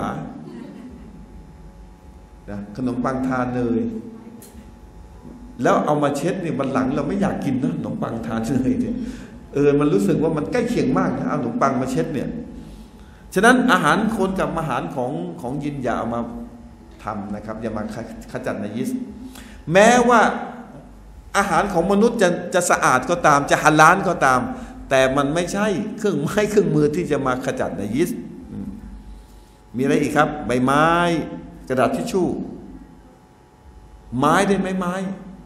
นะขนมปังทาเนยแล้วเอามาเช็ดเนี่ยวันหลังเราไม่อยากกินนะขนมปังทาเนยเนี่ยเออมันรู้สึกว่ามันใกล้เคียงมากนะเอาขนมปังมาเช็ดเนี่ยฉะนั้นอาหารคนกับอาหารของของยินอย่าเอามาทำนะครับอย่ามาขจัดนายิสแม้ว่าอาหารของมนุษย์จะจะสะอาดก็ตามจะฮาลาลก็ตามแต่มันไม่ใช่เครื่องไม้เครื่องมือที่จะมาขจัดนายิสมีอะไรอีกครับใบไม้กระดาษทิชชู่ไม้ได้ไหมไม้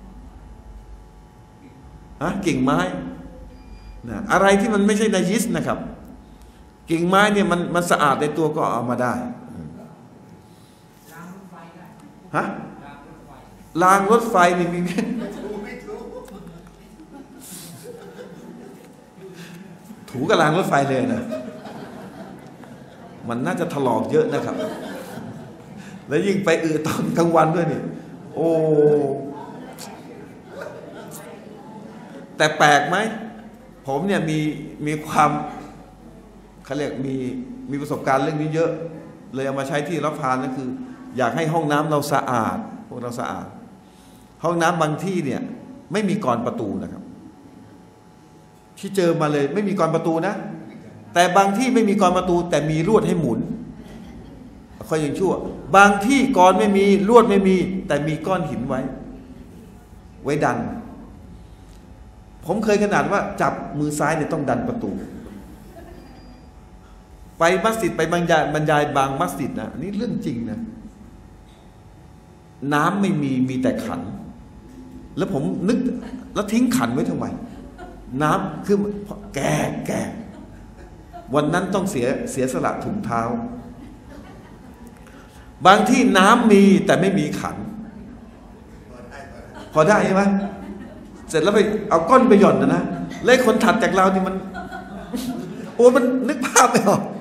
ฮะกิ่งไม้นะอะไรที่มันไม่ใช่นายิสนะครับกิ่งไม้เนี่ยมันมันสะอาดในตัวก็เอามาได้ฮะรางรถไฟนี่มีถูกับรางรถไฟเลยนะมันน่าจะถลอกเยอะนะครับแล้วยิ่งไปอือตอนกลางวันด้วยนี่โอ้แต่แปลกไหมผมเนี่ยมีมีความเขาเรียกมีมีประสบการณ์เรื่องนี้เยอะเลยเอามาใช้ที่รับทานก็คืออยากให้ห้องน้ำเราสะอาดพวกเราสะอาดห้องน้ำบางที่เนี่ยไม่มีกรประตูนะครับที่เจอมาเลยไม่มีกรประตูนะแต่บางที่ไม่มีกรประตูแต่มีลวดให้หมุนค่อยยังชั่วบางที่กรไม่มีลวดไม่มีแต่มีก้อนหินไว้ไว้ดันผมเคยขนาดว่าจับมือซ้ายเนี่ยต้องดันประตูไปมัสยิดไปบรรยายบรรยายบางมัสยิดนะนี่เรื่องจริงนะน้ำไม่มีมีแต่ขันแล้วผมนึกแล้วทิ้งขันไว้ทำไมน้ำคือแก่แก่วันนั้นต้องเสียเสียสละถุงเท้าบางที่น้ำมีแต่ไม่มีขันพอได้ใช่ไหมเสร็จแล้วไปเอาก้อนไปหย่อนนะนะแล้วคนถัดจากเรานี่มันโอ้มันนึกภาพไม่ออก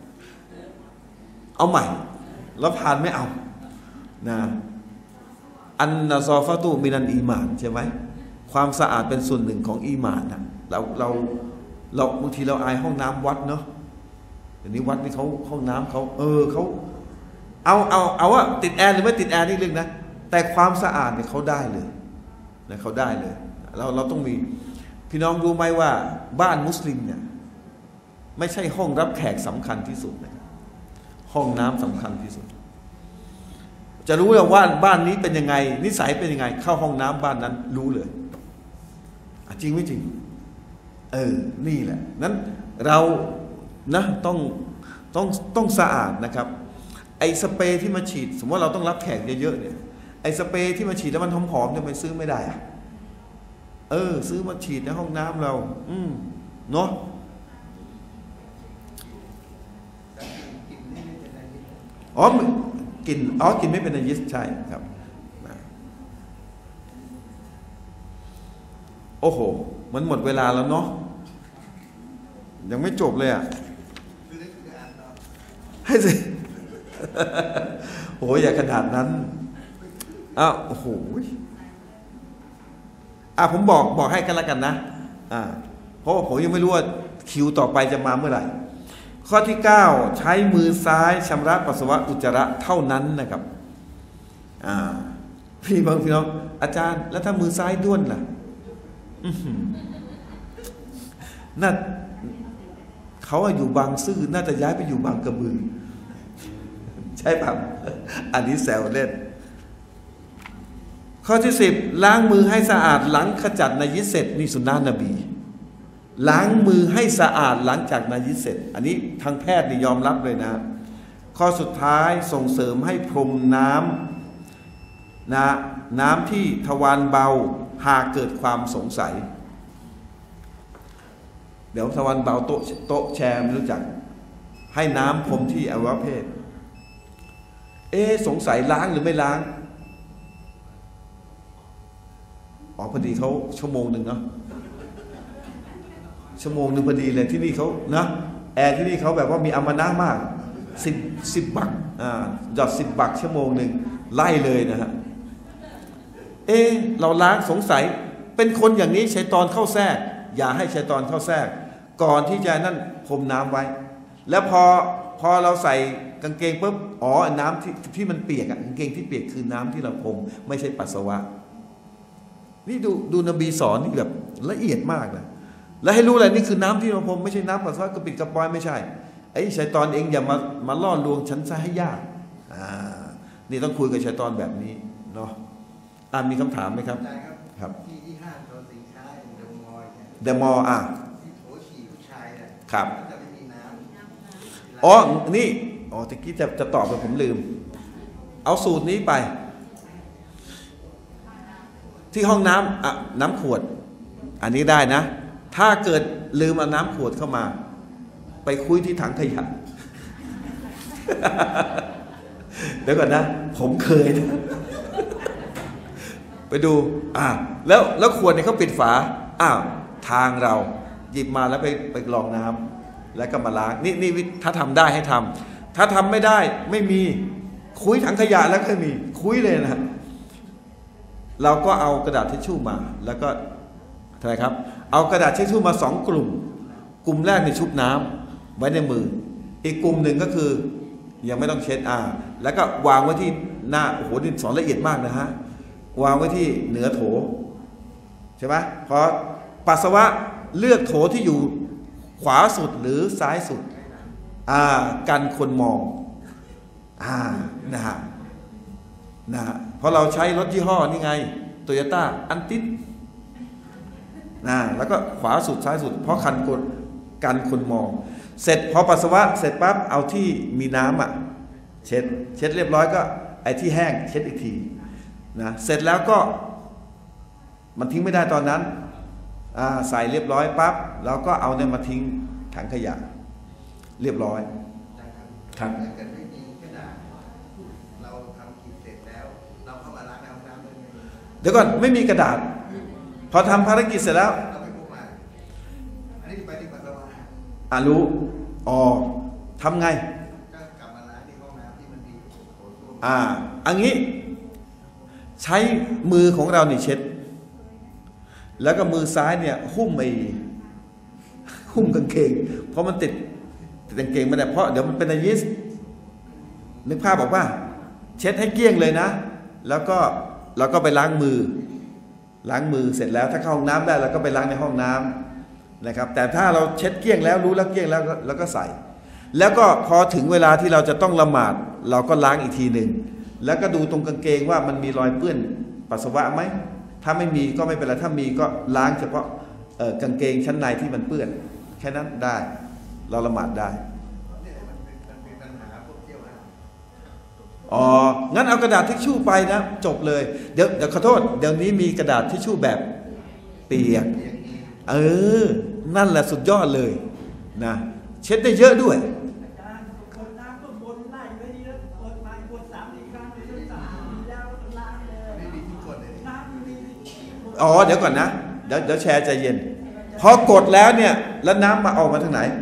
เอาใหม่แล้วผ่านไม่เอานะอันนาซอฟาตูมินันอีมานใช่ไหมความสะอาดเป็นส่วนหนึ่งของอีมานนะเราเราเราบางทีเราอายห้องน้ำวัดเนาะเดี๋ยวนี้วัดนี่เขาห้องน้ำเขาเออเขาเอาเอาเอาว่าติดแอร์หรือไม่ติดแอร์นี่เรื่องนะแต่ความสะอาดเนี่ยเขาได้เลยนะเขาได้เลยเราเราต้องมีพี่น้องรู้ไหมว่าบ้านมุสลิมเนี่ยไม่ใช่ห้องรับแขกสำคัญที่สุดนะห้องน้ำสำคัญที่สุดจะรู้เลยว่าบ้านนี้เป็นยังไงนิสัยเป็นยังไงเข้าห้องน้ำบ้านนั้นรู้เลยจริงไม่จริงเออนี่แหละนั้นเรานะต้องต้องต้องสะอาดนะครับไอ้สเปรย์ที่มาฉีดสมมติว่าเราต้องรับแขกเยอะๆเนี่ยไอ้สเปรย์ที่มาฉีดแล้วมันหอมๆเนี่ยมันซื้อไม่ได้อะเออซื้อมาฉีดในห้องน้ำเราอืมเนาะอ๋อกลิ่นอ๋อกลิ่นไม่เป็นนายิสใช่ครับโอ้โหมันหมดเวลาแล้วเนาะยังไม่จบเลยอ่ะให้สิโอ้ยอย่าขนาดนั้นอ้าวโอ้โหอ่ะผมบอกบอกให้กันแล้วกันนะอ่าเพราะว่าผมยังไม่รู้ว่าคิวต่อไปจะมาเมื่อไหร่ข้อที่เก้าใช้มือซ้ายชำระปัสสาวะอุจจาระเท่านั้นนะครับอ่าพี่บางพี่น้องอาจารย์แล้วถ้ามือซ้ายด้วนล่ะน่าเขาอยู่บางซื่อน่าจะย้ายไปอยู่บางกระบือใช่ป่ะอันนี้แซวเล่นข้อที่สิบล้างมือให้สะอาดหลังขจัดนายิสเสร็จนี่สุนนะนบีล้างมือให้สะอาดหลังจากนายิสเสร็จอันนี้ทางแพทย์นี่ยอมรับเลยนะข้อสุดท้ายส่งเสริมให้พรมน้ำนะน้ำที่ทวารเบาหากเกิดความสงสัยเดี๋ยวทวารเบาโต๊ะโต๊ะแชร์ไม่รู้จักให้น้ำพรมที่อวัยวะเพศเอ๊สงสัยล้างหรือไม่ล้างอ๋อพอดีเขาชั่วโมงหนึ่งเนาะชั่วโมงหนึ่งพอดีเลยที่นี่เขานะแอร์ที่นี่เขาแบบว่ามีอามานะมากสิบสิบบักอ่าหยอดสิบบักชั่วโมงหนึ่งไล่เลยนะฮะเอ๊เราล้างสงสัยเป็นคนอย่างนี้ชัยฏอนเข้าแทรกอย่าให้ชัยฏอนเข้าแทรกก่อนที่จะนั่นพรมน้ำไว้แล้วพอพอเราใส่กางเกงปุ๊บอ๋อน้ำที่ที่มันเปียกอะกางเกงที่เปียกคือน้ำที่เราพรมไม่ใช่ปัสสาวะนี่ดูดูนบีสอนนี่แบบละเอียดมากนะแล้วให้รู้อะไรนี่คือน้ำที่เราพรมไม่ใช่น้ำปัสสาวะกระปิดกระปอยไม่ใช่ไอ้ชัยฏอนเองอย่ามามาล่อลวงฉันซะให้ยากอ่านี่ต้องคุยกับชัยฏอนแบบนี้เนาะอ่ามีคำถามไหมครับครับที่ที่ห้างตัวสินค้าเดอะมอลล์เดอะมอลล์อ่ะที่โถฉี่ผู้ชายเนี่ยครับจะไม่มีน้ำอ๋อนี่อ๋อตะกี้จะจะตอบไปผมลืมเอาสูตรนี้ไปที่ห้องน้ำอ่ะน้ำขวดอันนี้ได้นะถ้าเกิดลืมเอาน้ำขวดเข้ามาไปคุยที่ถังขยะ เดี๋ยวก่อนนะผมเคยนะไปดูอ่าแล้วแล้วขวดเนี่ยเขาปิดฝาอ้าวทางเราหยิบมาแล้วไปไปกรองน้ำแล้วก็มาล้างนี่นี่ถ้าทำได้ให้ทำถ้าทำไม่ได้ไม่มีคุยถังขยะแล้วก็มีคุยเลยนะเราก็เอากระดาษทิชชู่มาแล้วก็ทำไมครับเอากระดาษทิชชู่มาสองกลุ่มกลุ่มแรกในชุบน้ำไว้ในมืออีกกลุ่มหนึ่งก็คือยังไม่ต้องเช็ดอ่าแล้วก็วางไว้ที่หน้าโอ้โหนี่สอนละเอียดมากนะฮะวางไว้ที่เหนือโถใช่ไหมพอปัสสาวะเลือกโถที่อยู่ขวาสุดหรือซ้ายสุดอ่ากันคนมองอ่านะฮะนะฮะเพราะเราใช้รถยี่ห้อนี่ไงโตโยต้าอันติดนะแล้วก็ขวาสุดซ้ายสุดเพราะคันคนกันคนมองเสร็จพอปัสสาวะเสร็จปั๊บเอาที่มีน้ำอ่ะเช็ดเช็ดเรียบร้อยก็ไอ้ที่แห้งเช็ดอีกทีนะเสร็จแล้วก็มันทิ้งไม่ได้ตอนนั้นใส่เรียบร้อยปั๊บแล้วก็เอาเนี่ยมาทิ้งถังขยะเรียบร้อยครับถ้าเกิดไม่มีกระดาษเราทำกิจเสร็จแล้วเราเข้ามาล้างน้ำน้ำเลยเดี๋ยวก่อนไม่มีกระดาษพอทำภารกิจเสร็จแล้วเราไม่พกมาอันนี้ไปที่ปัสสาวะอ่ารู้อ๋อทำไงก็กลับมาล้างที่ห้องน้ำที่มันมีโถส้วมอ่าอันนี้ใช้มือของเราเนี่ยเช็ดแล้วก็มือซ้ายเนี่ยหุ้มไอ้หุ้มกางเกงเพราะมันติดติดกางเกงไม่ได้เพราะเดี๋ยวมันเป็นนายิสนึกภาพบอกว่าเช็ดให้เกลี้ยงเลยนะแล้วก็เราก็ไปล้างมือล้างมือเสร็จแล้วถ้าเข้าห้องน้ำได้เราก็ไปล้างในห้องน้ำนะครับแต่ถ้าเราเช็ดเกลี้ยงแล้วรู้แล้วเกลี้ยงแล้วเราก็ใส่แล้วก็พอถึงเวลาที่เราจะต้องละหมาดเราก็ล้างอีกทีหนึ่งแล้วก็ดูตรงกางเกงว่ามันมีรอยเปื้อนปัสสาวะไหมถ้าไม่มีก็ไม่เป็นไรถ้ามีก็ล้างเฉพาะกางเกงชั้นในที่มันเปื้อนแค่นั้นได้เราละหมาดได้อ๋องั้นเอากระดาษทิชชู่ไปนะจบเลยเดี๋ยวเดี๋ยวขอโทษเดี๋ยวนี้มีกระดาษทิชชู่แบบเปียกเออนั่นแหละสุดยอดเลยนะเช็ดได้เยอะด้วยอ๋อเดี๋ยวก่อนนะดี๋ยวเดี๋ยวแชร์ใจเย็นพอกดแล้วเนี่ยแล้วน้ำมาออกมาทางไหน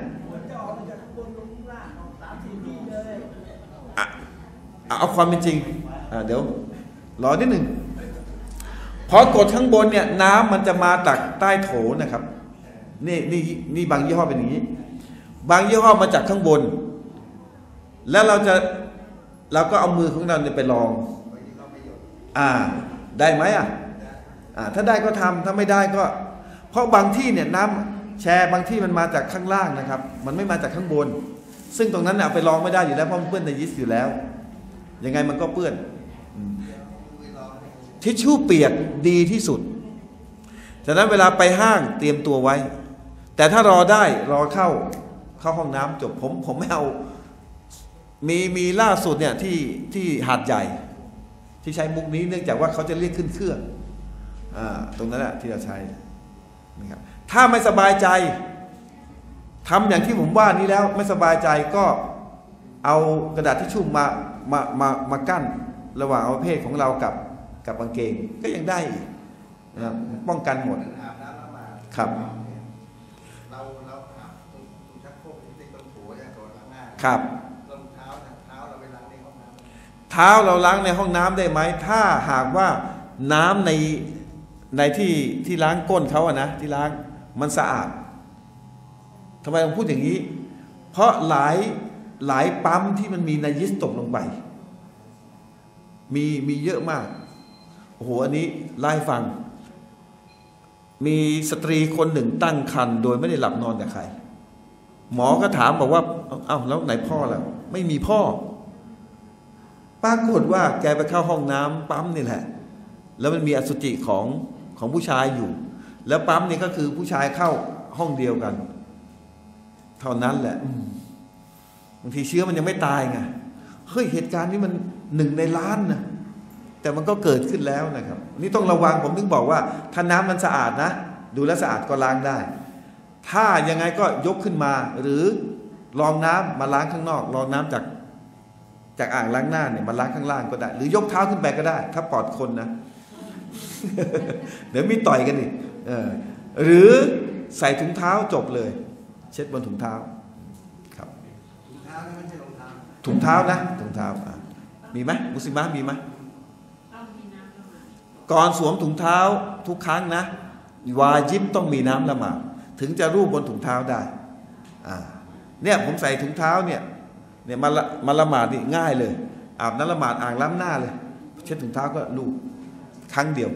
อ่ะเอาความเป็นจริงอ่ะเดี๋ยวรอนิดหนึ่งพอกดข้างบนเนี่ยน้ำมันจะมาจากใต้โถนะครับนี่นี่นี่บางยี่ห้อเป็นอย่างนี้บางยี่ห้อมาจากข้างบนแล้วเราจะเราก็เอามือของเราเนี่ยไปลองอ่าได้ไหมอ่ะอ่าถ้าได้ก็ทำถ้าไม่ได้ก็เพราะบางที่เนี่ยน้ำแชร์บางที่มันมาจากข้างล่างนะครับมันไม่มาจากข้างบนซึ่งตรงนั้นเอาไปลองไม่ได้อยู่แล้วเพราะมันเปื้อนในยีสต์อยู่แล้วยังไงมันก็เปื้อนทิชชู่เปียกดีที่สุดฉะนั้นเวลาไปห้างเตรียมตัวไว้แต่ถ้ารอได้รอเข้าเข้าห้องน้ำจบผมผมไม่เอามีมีล่าสุดเนี่ยที่ที่หาดใหญ่ที่ใช้มุกนี้เนื่องจากว่าเขาจะเรียกขึ้นเครื่องอ่าตรงนั้นแหละที่เราใช้นะครับถ้าไม่สบายใจทำอย่างที่ผมว่านี้แล้วไม่สบายใจก็เอากระดาษทิชชู่มามามามากั้นระหว่างอวัยวะเพศของเรากับกับกางเกงก็ยังได้อีกนะครับป้องกันหมดครับเราเราอาบตรงชักโครกที่ตรงหัวอย่างตัวล้างหน้าครับรองเท้าเท้าเราไปล้างในห้องน้ำเท้าเราล้างในห้องน้ำได้ไหมถ้าหากว่าน้ำในในที่ที่ล้างก้นเขาอะนะที่ล้างมันสะอาดทำไมผมพูดอย่างนี้เพราะหลายหลายปั๊มที่มันมีนายิสตกลงไปมีมีเยอะมากโอ้โหอันนี้ไล่ฟังมีสตรีคนหนึ่งตั้งครรภ์โดยไม่ได้หลับนอนกับใครหมอก็ถามบอกว่าเอ้าแล้วไหนพ่อล่ะไม่มีพ่อปรากฏว่าแกไปเข้าห้องน้ำปั๊มนี่แหละแล้วมันมีอสุจิของของผู้ชายอยู่แล้วปั๊มนี่ก็คือผู้ชายเข้าห้องเดียวกันเท่านั้นแหละบางทีเชื้อมันยังไม่ตายไงเฮ้ยเหตุการณ์นี้มันหนึ่งในล้านนะแต่มันก็เกิดขึ้นแล้วนะครับนี่ต้องระวังผมถึงบอกว่าถ้าน้ำมันสะอาดนะดูแลสะอาดก็ล้างได้ถ้ายังไงก็ยกขึ้นมาหรือรองน้ำมาล้างข้างนอกรองน้ำจากจากอ่างล้างหน้าเนี่ยมาล้างข้างล่างก็ได้หรือยกเท้าขึ้นไปก็ได้ถ้าปลอดคนนะ เดี๋ยวมีต่อยกันอีกเออหรือใส่ถุงเท้าจบเลยเช็ดบนถุงเท้าครับถุงเท้าไม่ใช่รองเท้าถุงเท้านะถุงเท้ามีไหมมุสลิมะมีไหมก่อนสวมถุงเท้าทุกครั้งนะวาญิบต้องมีน้ำละหมาดถึงจะรูปบนถุงเท้าได้อ่าเนี่ยผมใส่ถุงเท้าเนี่ยเนี่ยมาละมาละหมาดนี่ง่ายเลยอาบน้ำละหมาดอ่างล้ำหน้าเลยเช็ดถุงเท้าก็รูปครั้งเดียว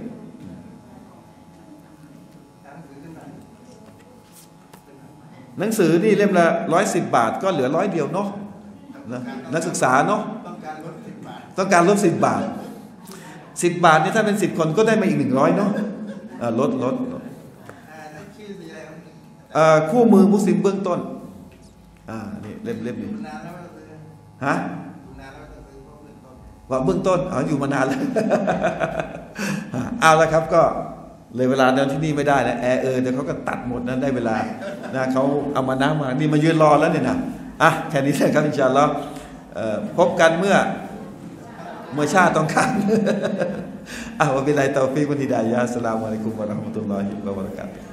หนังสือนี่เล่มละร้อยสิบบาทก็เหลือร้อยเดียวเนาะนักศึกษาเนาะต้องการลดสิบบาทต้องการลดสิบบาทสิบบาทนี่ถ้าเป็นสิบคนก็ได้มาอีกหนึ่งร้อยเนาะลดลดคู่มือมุสลิมเบื้องต้นอ่านี่เล่มเล่มนี้ฮะว่าเบื้องต้นอ๋ออยู่มานานแล้วเอาละครับก็เลยเวลาเดินที่นี่ไม่ได้นะแอร์เออเดี๋ยวเขาก็ตัดหมดนั้นได้เวลานะเขาเอามาน้ำมานี่มายืนรอแล้วเนี่ยนะอ่ะแค่นี้เลยครับอินชาอัลลอฮ์พบกันเมื่อเมื่อชาติต้องการอ่ะวะบิลลาฮิตตอฟิกวัลฮิดายะฮ์อัสสลามุอะลัยกุมวะเราะห์มะตุลลอฮิวะบะเราะกาตุฮ์